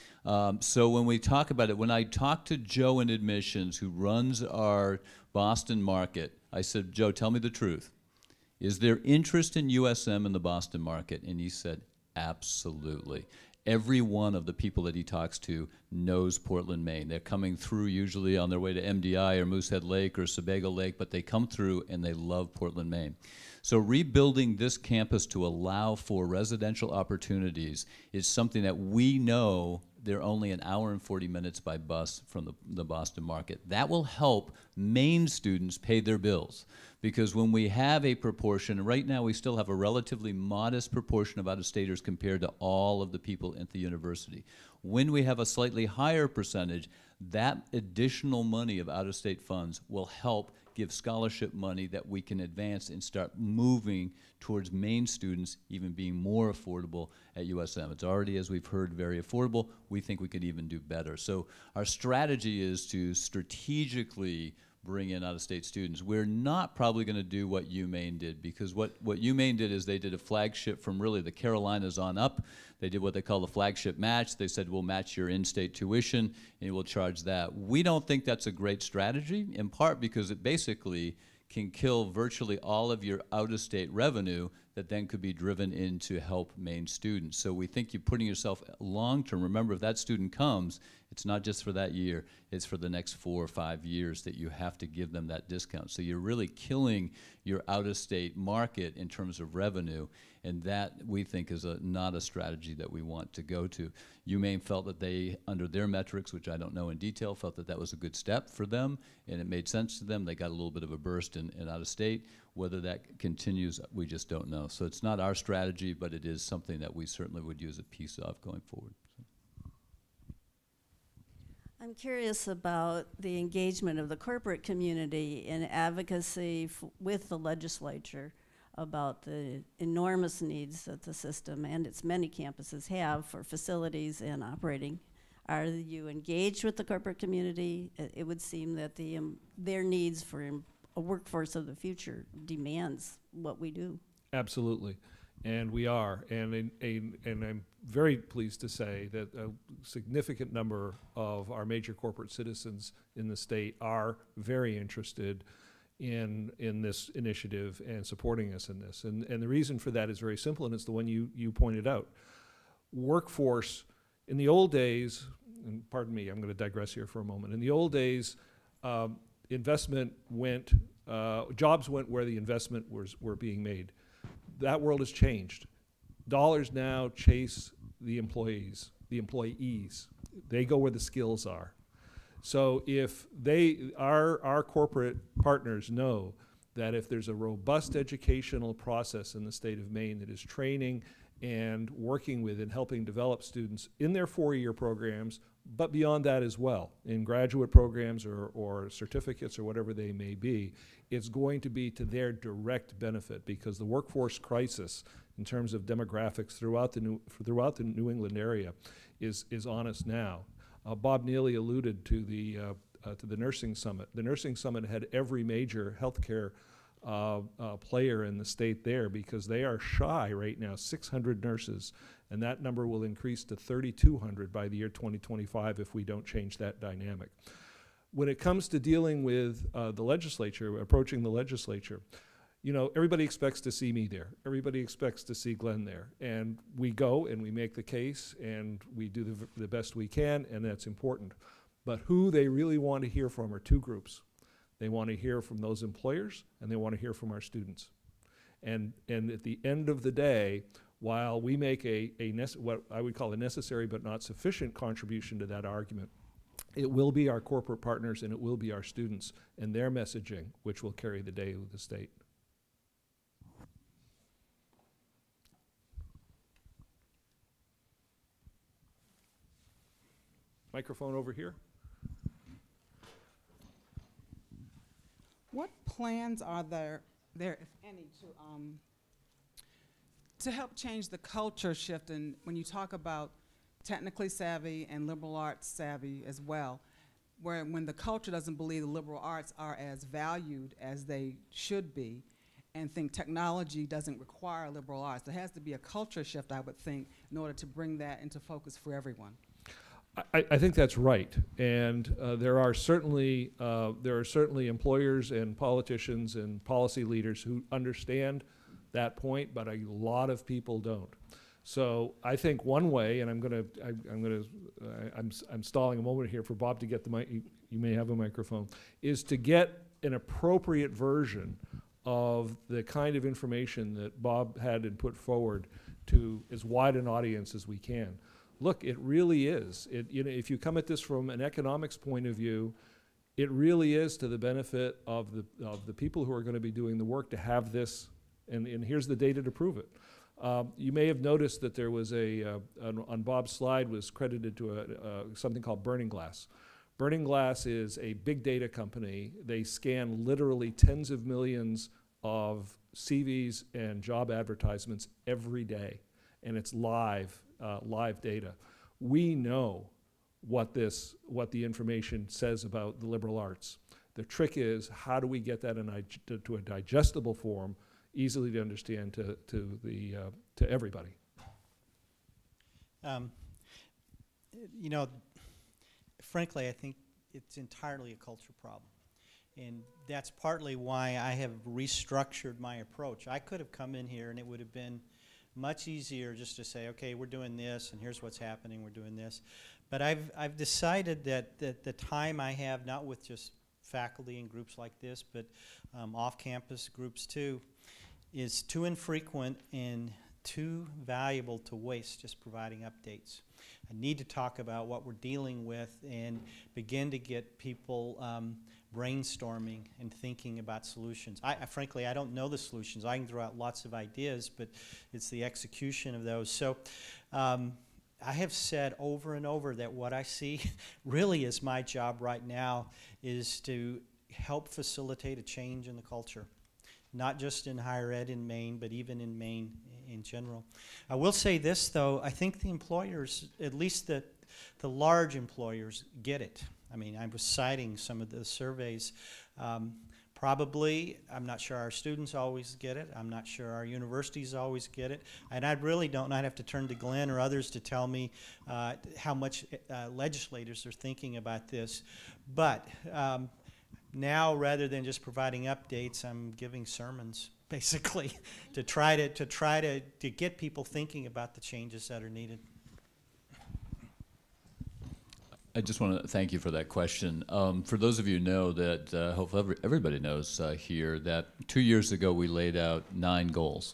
Um, so when we talk about it, when I talked to Joe in admissions, who runs our Boston market, I said, Joe, tell me the truth. Is there interest in U S M in the Boston market? And he said, absolutely. Every one of the people that he talks to knows Portland, Maine. They're coming through usually on their way to M D I or Moosehead Lake or Sebago Lake, but they come through and they love Portland, Maine. So rebuilding this campus to allow for residential opportunities is something that we know they're only an hour and forty minutes by bus from the, the Boston market. That will help Maine students pay their bills. Because when we have a proportion, right now we still have a relatively modest proportion of out-of-staters compared to all of the people at the university. When we have a slightly higher percentage, that additional money of out-of-state funds will help give scholarship money that we can advance and start moving towards Maine students even being more affordable at U S M. It's already, as we've heard, very affordable. We think we could even do better. So our strategy is to strategically bring in out-of-state students. We're not probably going to do what UMaine did, because what, what UMaine did is they did a flagship from really the Carolinas on up. They did what they call the flagship match. They said, we'll match your in-state tuition and we'll charge that. We don't think that's a great strategy, in part because it basically can kill virtually all of your out-of-state revenue that then could be driven in to help Maine students. So we think you're putting yourself long-term. Remember, if that student comes, it's not just for that year, it's for the next four or five years that you have to give them that discount. So you're really killing your out-of-state market in terms of revenue, and that, we think, is a, not a strategy that we want to go to. UMaine felt that they, under their metrics, which I don't know in detail, felt that that was a good step for them, and it made sense to them. They got a little bit of a burst in, in out-of-state. Whether that continues, we just don't know. So it's not our strategy, but it is something that we certainly would use a piece of going forward. So. I'm curious about the engagement of the corporate community in advocacy f with the legislature about the enormous needs that the system and its many campuses have for facilities and operating. Are you engaged with the corporate community? It, it would seem that the, um, their needs for um, a workforce of the future demands what we do. Absolutely, and we are, and in, in, and I'm very pleased to say that a significant number of our major corporate citizens in the state are very interested in in this initiative and supporting us in this. And and the reason for that is very simple, and it's the one you you pointed out. Workforce in the old days, and pardon me, I'm going to digress here for a moment. In the old days, um, investment went, uh, jobs went where the investment was were being made. That world has changed. Dollars now chase the employees, the employees. They go where the skills are. So if they, our, our corporate partners know that if there's a robust educational process in the state of Maine that is training and working with and helping develop students in their four-year programs, but beyond that as well, in graduate programs or, or certificates or whatever they may be, it's going to be to their direct benefit, because the workforce crisis in terms of demographics throughout the New, throughout the New England area is, is on us now. Uh, Bob Neely alluded to the, uh, uh, to the Nursing Summit. The Nursing Summit had every major healthcare uh, uh, player in the state there, because they are shy right now, six hundred nurses, and that number will increase to thirty-two hundred by the year twenty twenty-five if we don't change that dynamic. When it comes to dealing with uh, the legislature, approaching the legislature, you know, everybody expects to see me there. Everybody expects to see Glenn there. And we go and we make the case and we do the, v the best we can, and that's important. But who they really want to hear from are two groups. They want to hear from those employers, and they want to hear from our students. And, and at the end of the day, while we make a, a what I would call a necessary but not sufficient contribution to that argument, it will be our corporate partners and it will be our students and their messaging which will carry the day with the state. Microphone over here. What plans are there, there if any, to um, to help change the culture shift? And when you talk about technically savvy and liberal arts savvy as well, where when the culture doesn't believe the liberal arts are as valued as they should be, and think technology doesn't require liberal arts. There has to be a culture shift, I would think, in order to bring that into focus for everyone. I, I think that's right, and uh, there are certainly uh, there are certainly employers and politicians and policy leaders who understand that point, but a lot of people don't. So I think one way, and I'm going to I'm going to I'm I'm stalling a moment here for Bob to get the mic. You, you may have a microphone. Is to get an appropriate version of the kind of information that Bob had and put forward to as wide an audience as we can. Look, it really is. It, you know, if you come at this from an economics point of view, it really is to the benefit of the of the people who are going to be doing the work to have this, and, and here's the data to prove it. Um, you may have noticed that there was a, uh, an, on Bob's slide was credited to a, uh, something called Burning Glass. Burning Glass is a big data company. They scan literally tens of millions of C Vs and job advertisements every day, and it's live, uh, live data. We know what this, what the information says about the liberal arts. The trick is, how do we get that in a, to, to a digestible form, easily to understand to, to, the, uh, to everybody? Um, you know, frankly, I think it's entirely a culture problem. And that's partly why I have restructured my approach. I could have come in here and it would have been much easier just to say, okay, we're doing this and here's what's happening, we're doing this. But I've, I've decided that, that the time I have, not with just faculty and groups like this, but um, off-campus groups too, is too infrequent and too valuable to waste just providing updates. I need to talk about what we're dealing with and begin to get people um, brainstorming and thinking about solutions. I, I frankly, I don't know the solutions. I can throw out lots of ideas, but it's the execution of those. So um, I have said over and over that what I see really is my job right now is to help facilitate a change in the culture. Not just in higher ed in Maine, but even in Maine in general. I will say this, though. I think the employers, at least the, the large employers, get it. I mean, I was citing some of the surveys. Um, probably, I'm not sure our students always get it. I'm not sure our universities always get it. And I really don't I'd have to turn to Glenn or others to tell me uh, how much uh, legislators are thinking about this. But um, now, rather than just providing updates, I'm giving sermons, basically, to try to to try to, to get people thinking about the changes that are needed. I just want to thank you for that question. Um, for those of you who know that, uh, hopefully every, everybody knows uh, here, that two years ago we laid out nine goals.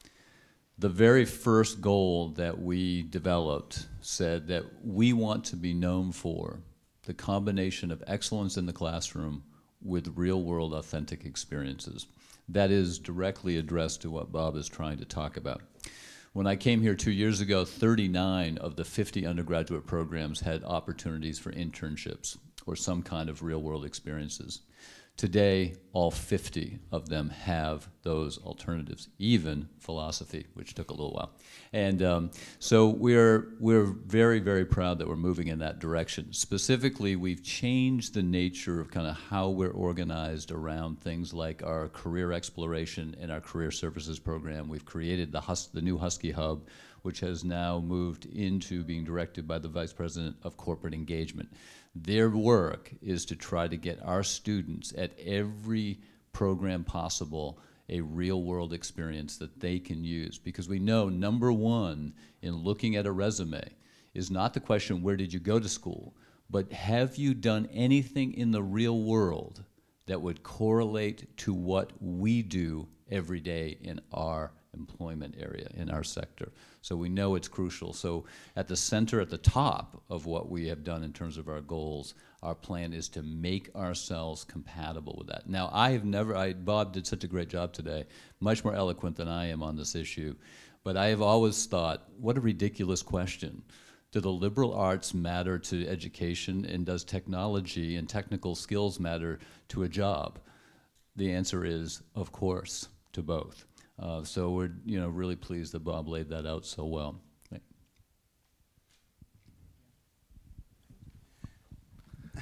The very first goal that we developed said that we want to be known for the combination of excellence in the classroom with real-world authentic experiences. That is directly addressed to what Bob is trying to talk about. When I came here two years ago, thirty-nine of the fifty undergraduate programs had opportunities for internships or some kind of real-world experiences. Today, all fifty of them have those alternatives, even philosophy, which took a little while. And um, so we're, we're very, very proud that we're moving in that direction. Specifically, we've changed the nature of kind of how we're organized around things like our career exploration and our career services program. We've created the, Hus the new Husky Hub, which has now moved into being directed by the Vice President of Corporate Engagement. Their work is to try to get our students at every program possible a real-world experience that they can use. Because we know, number one, in looking at a resume, is not the question, where did you go to school, but have you done anything in the real world that would correlate to what we do every day in our employment area, in our sector. So we know it's crucial. So at the center, at the top of what we have done in terms of our goals, our plan is to make ourselves compatible with that. Now, I have never, I, Bob did such a great job today, much more eloquent than I am on this issue, but I have always thought, what a ridiculous question. Do the liberal arts matter to education, and does technology and technical skills matter to a job? The answer is, of course, to both. Uh, so we're, you know, really pleased that Bob laid that out so well.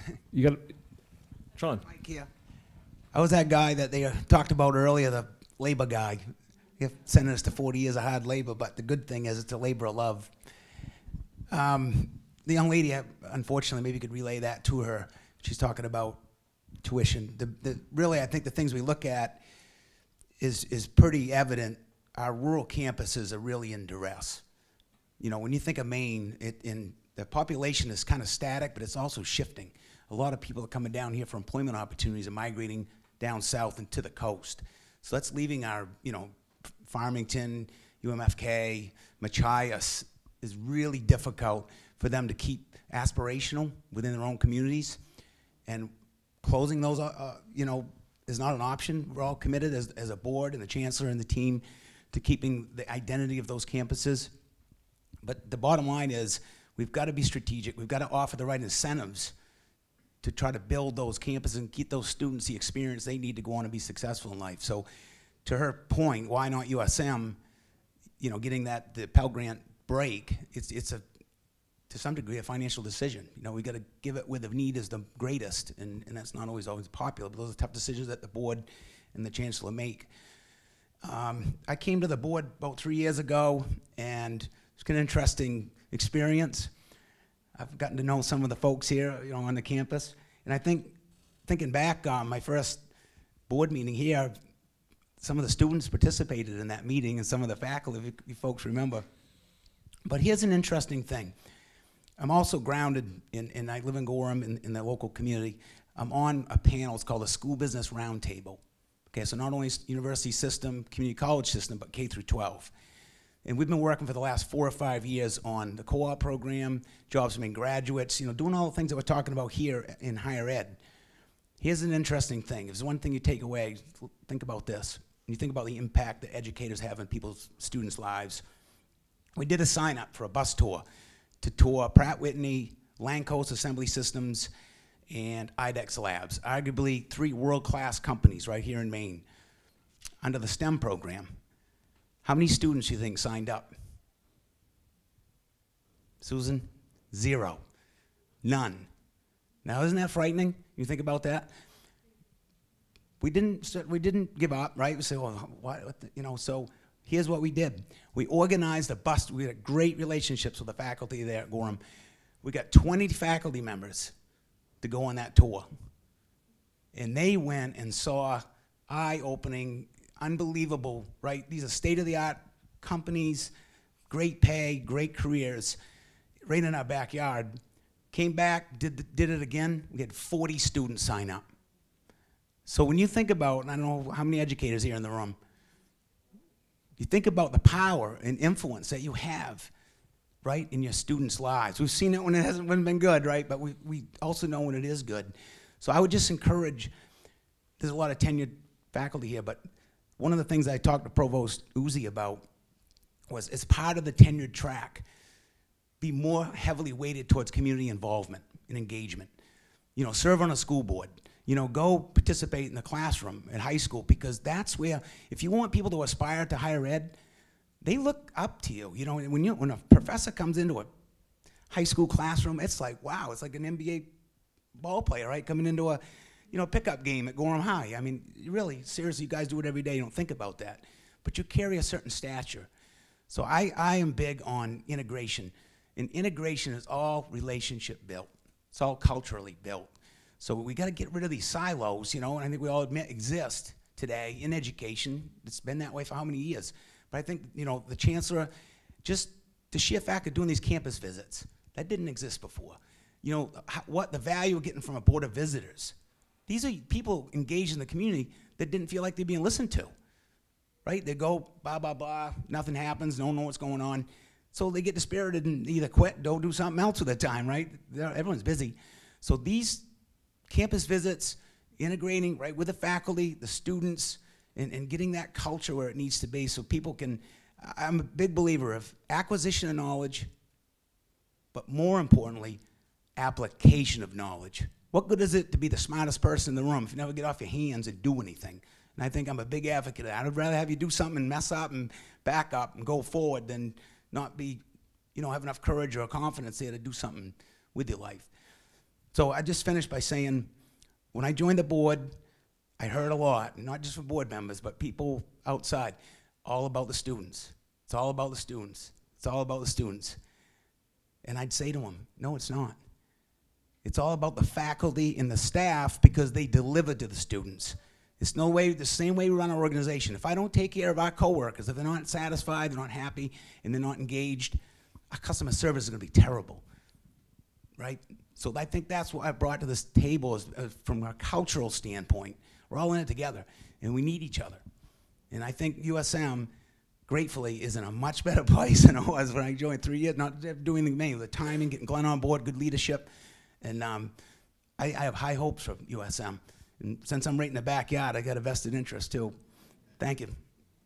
You got Sean. Mike here. I was that guy that they uh, talked about earlier, the labor guy. He sentenced to forty years of hard labor, but the good thing is it's a labor of love. Um, the young lady, uh, unfortunately, maybe you could relay that to her. She's talking about tuition. The, the, really, I think the things we look at is, is pretty evident. Our rural campuses are really in duress. You know, when you think of Maine, it, in, the population is kind of static, but it's also shifting. A lot of people are coming down here for employment opportunities and migrating down south and to the coast. So that's leaving our, you know, Farmington, U M F K, Machias is really difficult for them to keep aspirational within their own communities. And closing those, uh, uh, you know, is not an option. We're all committed as, as a board and the chancellor and the team to keeping the identity of those campuses. But the bottom line is we've got to be strategic. We've got to offer the right incentives to try to build those campuses and get those students the experience they need to go on and be successful in life. So to her point, why not U S M, you know, getting that, the Pell Grant break, it's, it's a, to some degree, a financial decision. You know, we got to give it where the need is the greatest, and, and that's not always always popular, but those are tough decisions that the board and the chancellor make. Um, I came to the board about three years ago, and it's been an interesting experience. I've gotten to know some of the folks here, you know, on the campus, and I think, thinking back on my first board meeting here, some of the students participated in that meeting, and some of the faculty, if you, you folks remember. But here's an interesting thing. I'm also grounded in, and I live in Gorham in, in the local community. I'm on a panel, it's called a School Business Roundtable. Okay, so not only university system, community college system, but K through twelve. And we've been working for the last four or five years on the co-op program, jobs for Maine graduates, you know, doing all the things that we're talking about here in higher ed. Here's an interesting thing. If there's one thing you take away, think about this. When you think about the impact that educators have in people's students' lives. We did a sign up for a bus tour to tour Pratt Whitney, Lancoast Assembly Systems, and I DEX Labs, arguably three world-class companies right here in Maine under the STEM program. How many students do you think signed up? Susan? Zero. None. Now, isn't that frightening? You think about that? We didn't, we didn't give up, right? We said, well, what, what the, you know, so here's what we did. We organized a bus. We had great relationships with the faculty there at Gorham. We got twenty faculty members to go on that tour. And they went and saw eye-opening, unbelievable, right? These are state-of-the-art companies, great pay, great careers, right in our backyard. Came back, did, the, did it again. We had forty students sign up. So when you think about, and I don't know how many educators here in the room, you think about the power and influence that you have, right, in your students' lives. We've seen it when it hasn't been good, right, but we, we also know when it is good. So I would just encourage, there's a lot of tenured faculty here, but one of the things I talked to Provost Uzi about was, as part of the tenured track, be more heavily weighted towards community involvement and engagement. You know, serve on a school board. You know, go participate in the classroom at high school, because that's where, if you want people to aspire to higher ed, they look up to you. You know, when you when a professor comes into a high school classroom, it's like, wow, it's like an N B A ball player, right, coming into a, you know, pickup game at Gorham High. I mean, really, seriously, you guys do it every day. You don't think about that, but you carry a certain stature. So I, I am big on integration, and integration is all relationship built. It's all culturally built. So we got to get rid of these silos, you know, and I think we all admit exist today in education. It's been that way for how many years? But I think, you know, the chancellor, just the sheer fact of doing these campus visits, that didn't exist before. You know, how, what the value of getting from a board of visitors. These are people engaged in the community that didn't feel like they're being listened to, right? They go, blah, blah, blah, nothing happens, don't know what's going on. So they get dispirited and either quit, go do something else with their time, right? They're, everyone's busy. So these campus visits, integrating right with the faculty, the students, and, and getting that culture where it needs to be so people can, I'm a big believer of acquisition of knowledge, but more importantly, application of knowledge. What good is it to be the smartest person in the room if you never get off your hands and do anything? And I think I'm a big advocate of that. I'd rather have you do something and mess up and back up and go forward than not be, you know, have enough courage or confidence there to do something with your life. So I just finished by saying, when I joined the board, I heard a lot, not just from board members, but people outside, all about the students. It's all about the students. It's all about the students. And I'd say to them, no, it's not. It's all about the faculty and the staff because they deliver to the students. It's no way, the same way we run our organization. If I don't take care of our coworkers, if they're not satisfied, they're not happy, and they're not engaged, our customer service is gonna be terrible, right? So I think that's what I brought to this table is, uh, from a cultural standpoint. We're all in it together, and we need each other. And I think U S M, gratefully, is in a much better place than it was when I joined three years, not doing the main, the timing, getting Glenn on board, good leadership. And um, I, I have high hopes for U S M. And since I'm right in the backyard, I got a vested interest too. Thank you.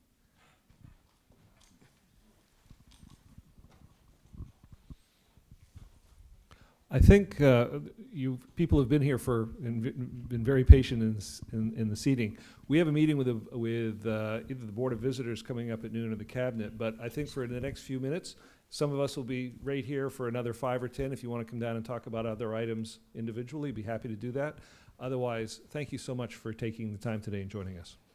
I think uh, you people have been here for and v- been very patient in, s- in in the seating. We have a meeting with the, with uh, either the Board of Visitors coming up at noon or the Cabinet, but I think for the next few minutes, some of us will be right here for another five or ten. If you want to come down and talk about other items individually, be happy to do that. Otherwise, thank you so much for taking the time today and joining us.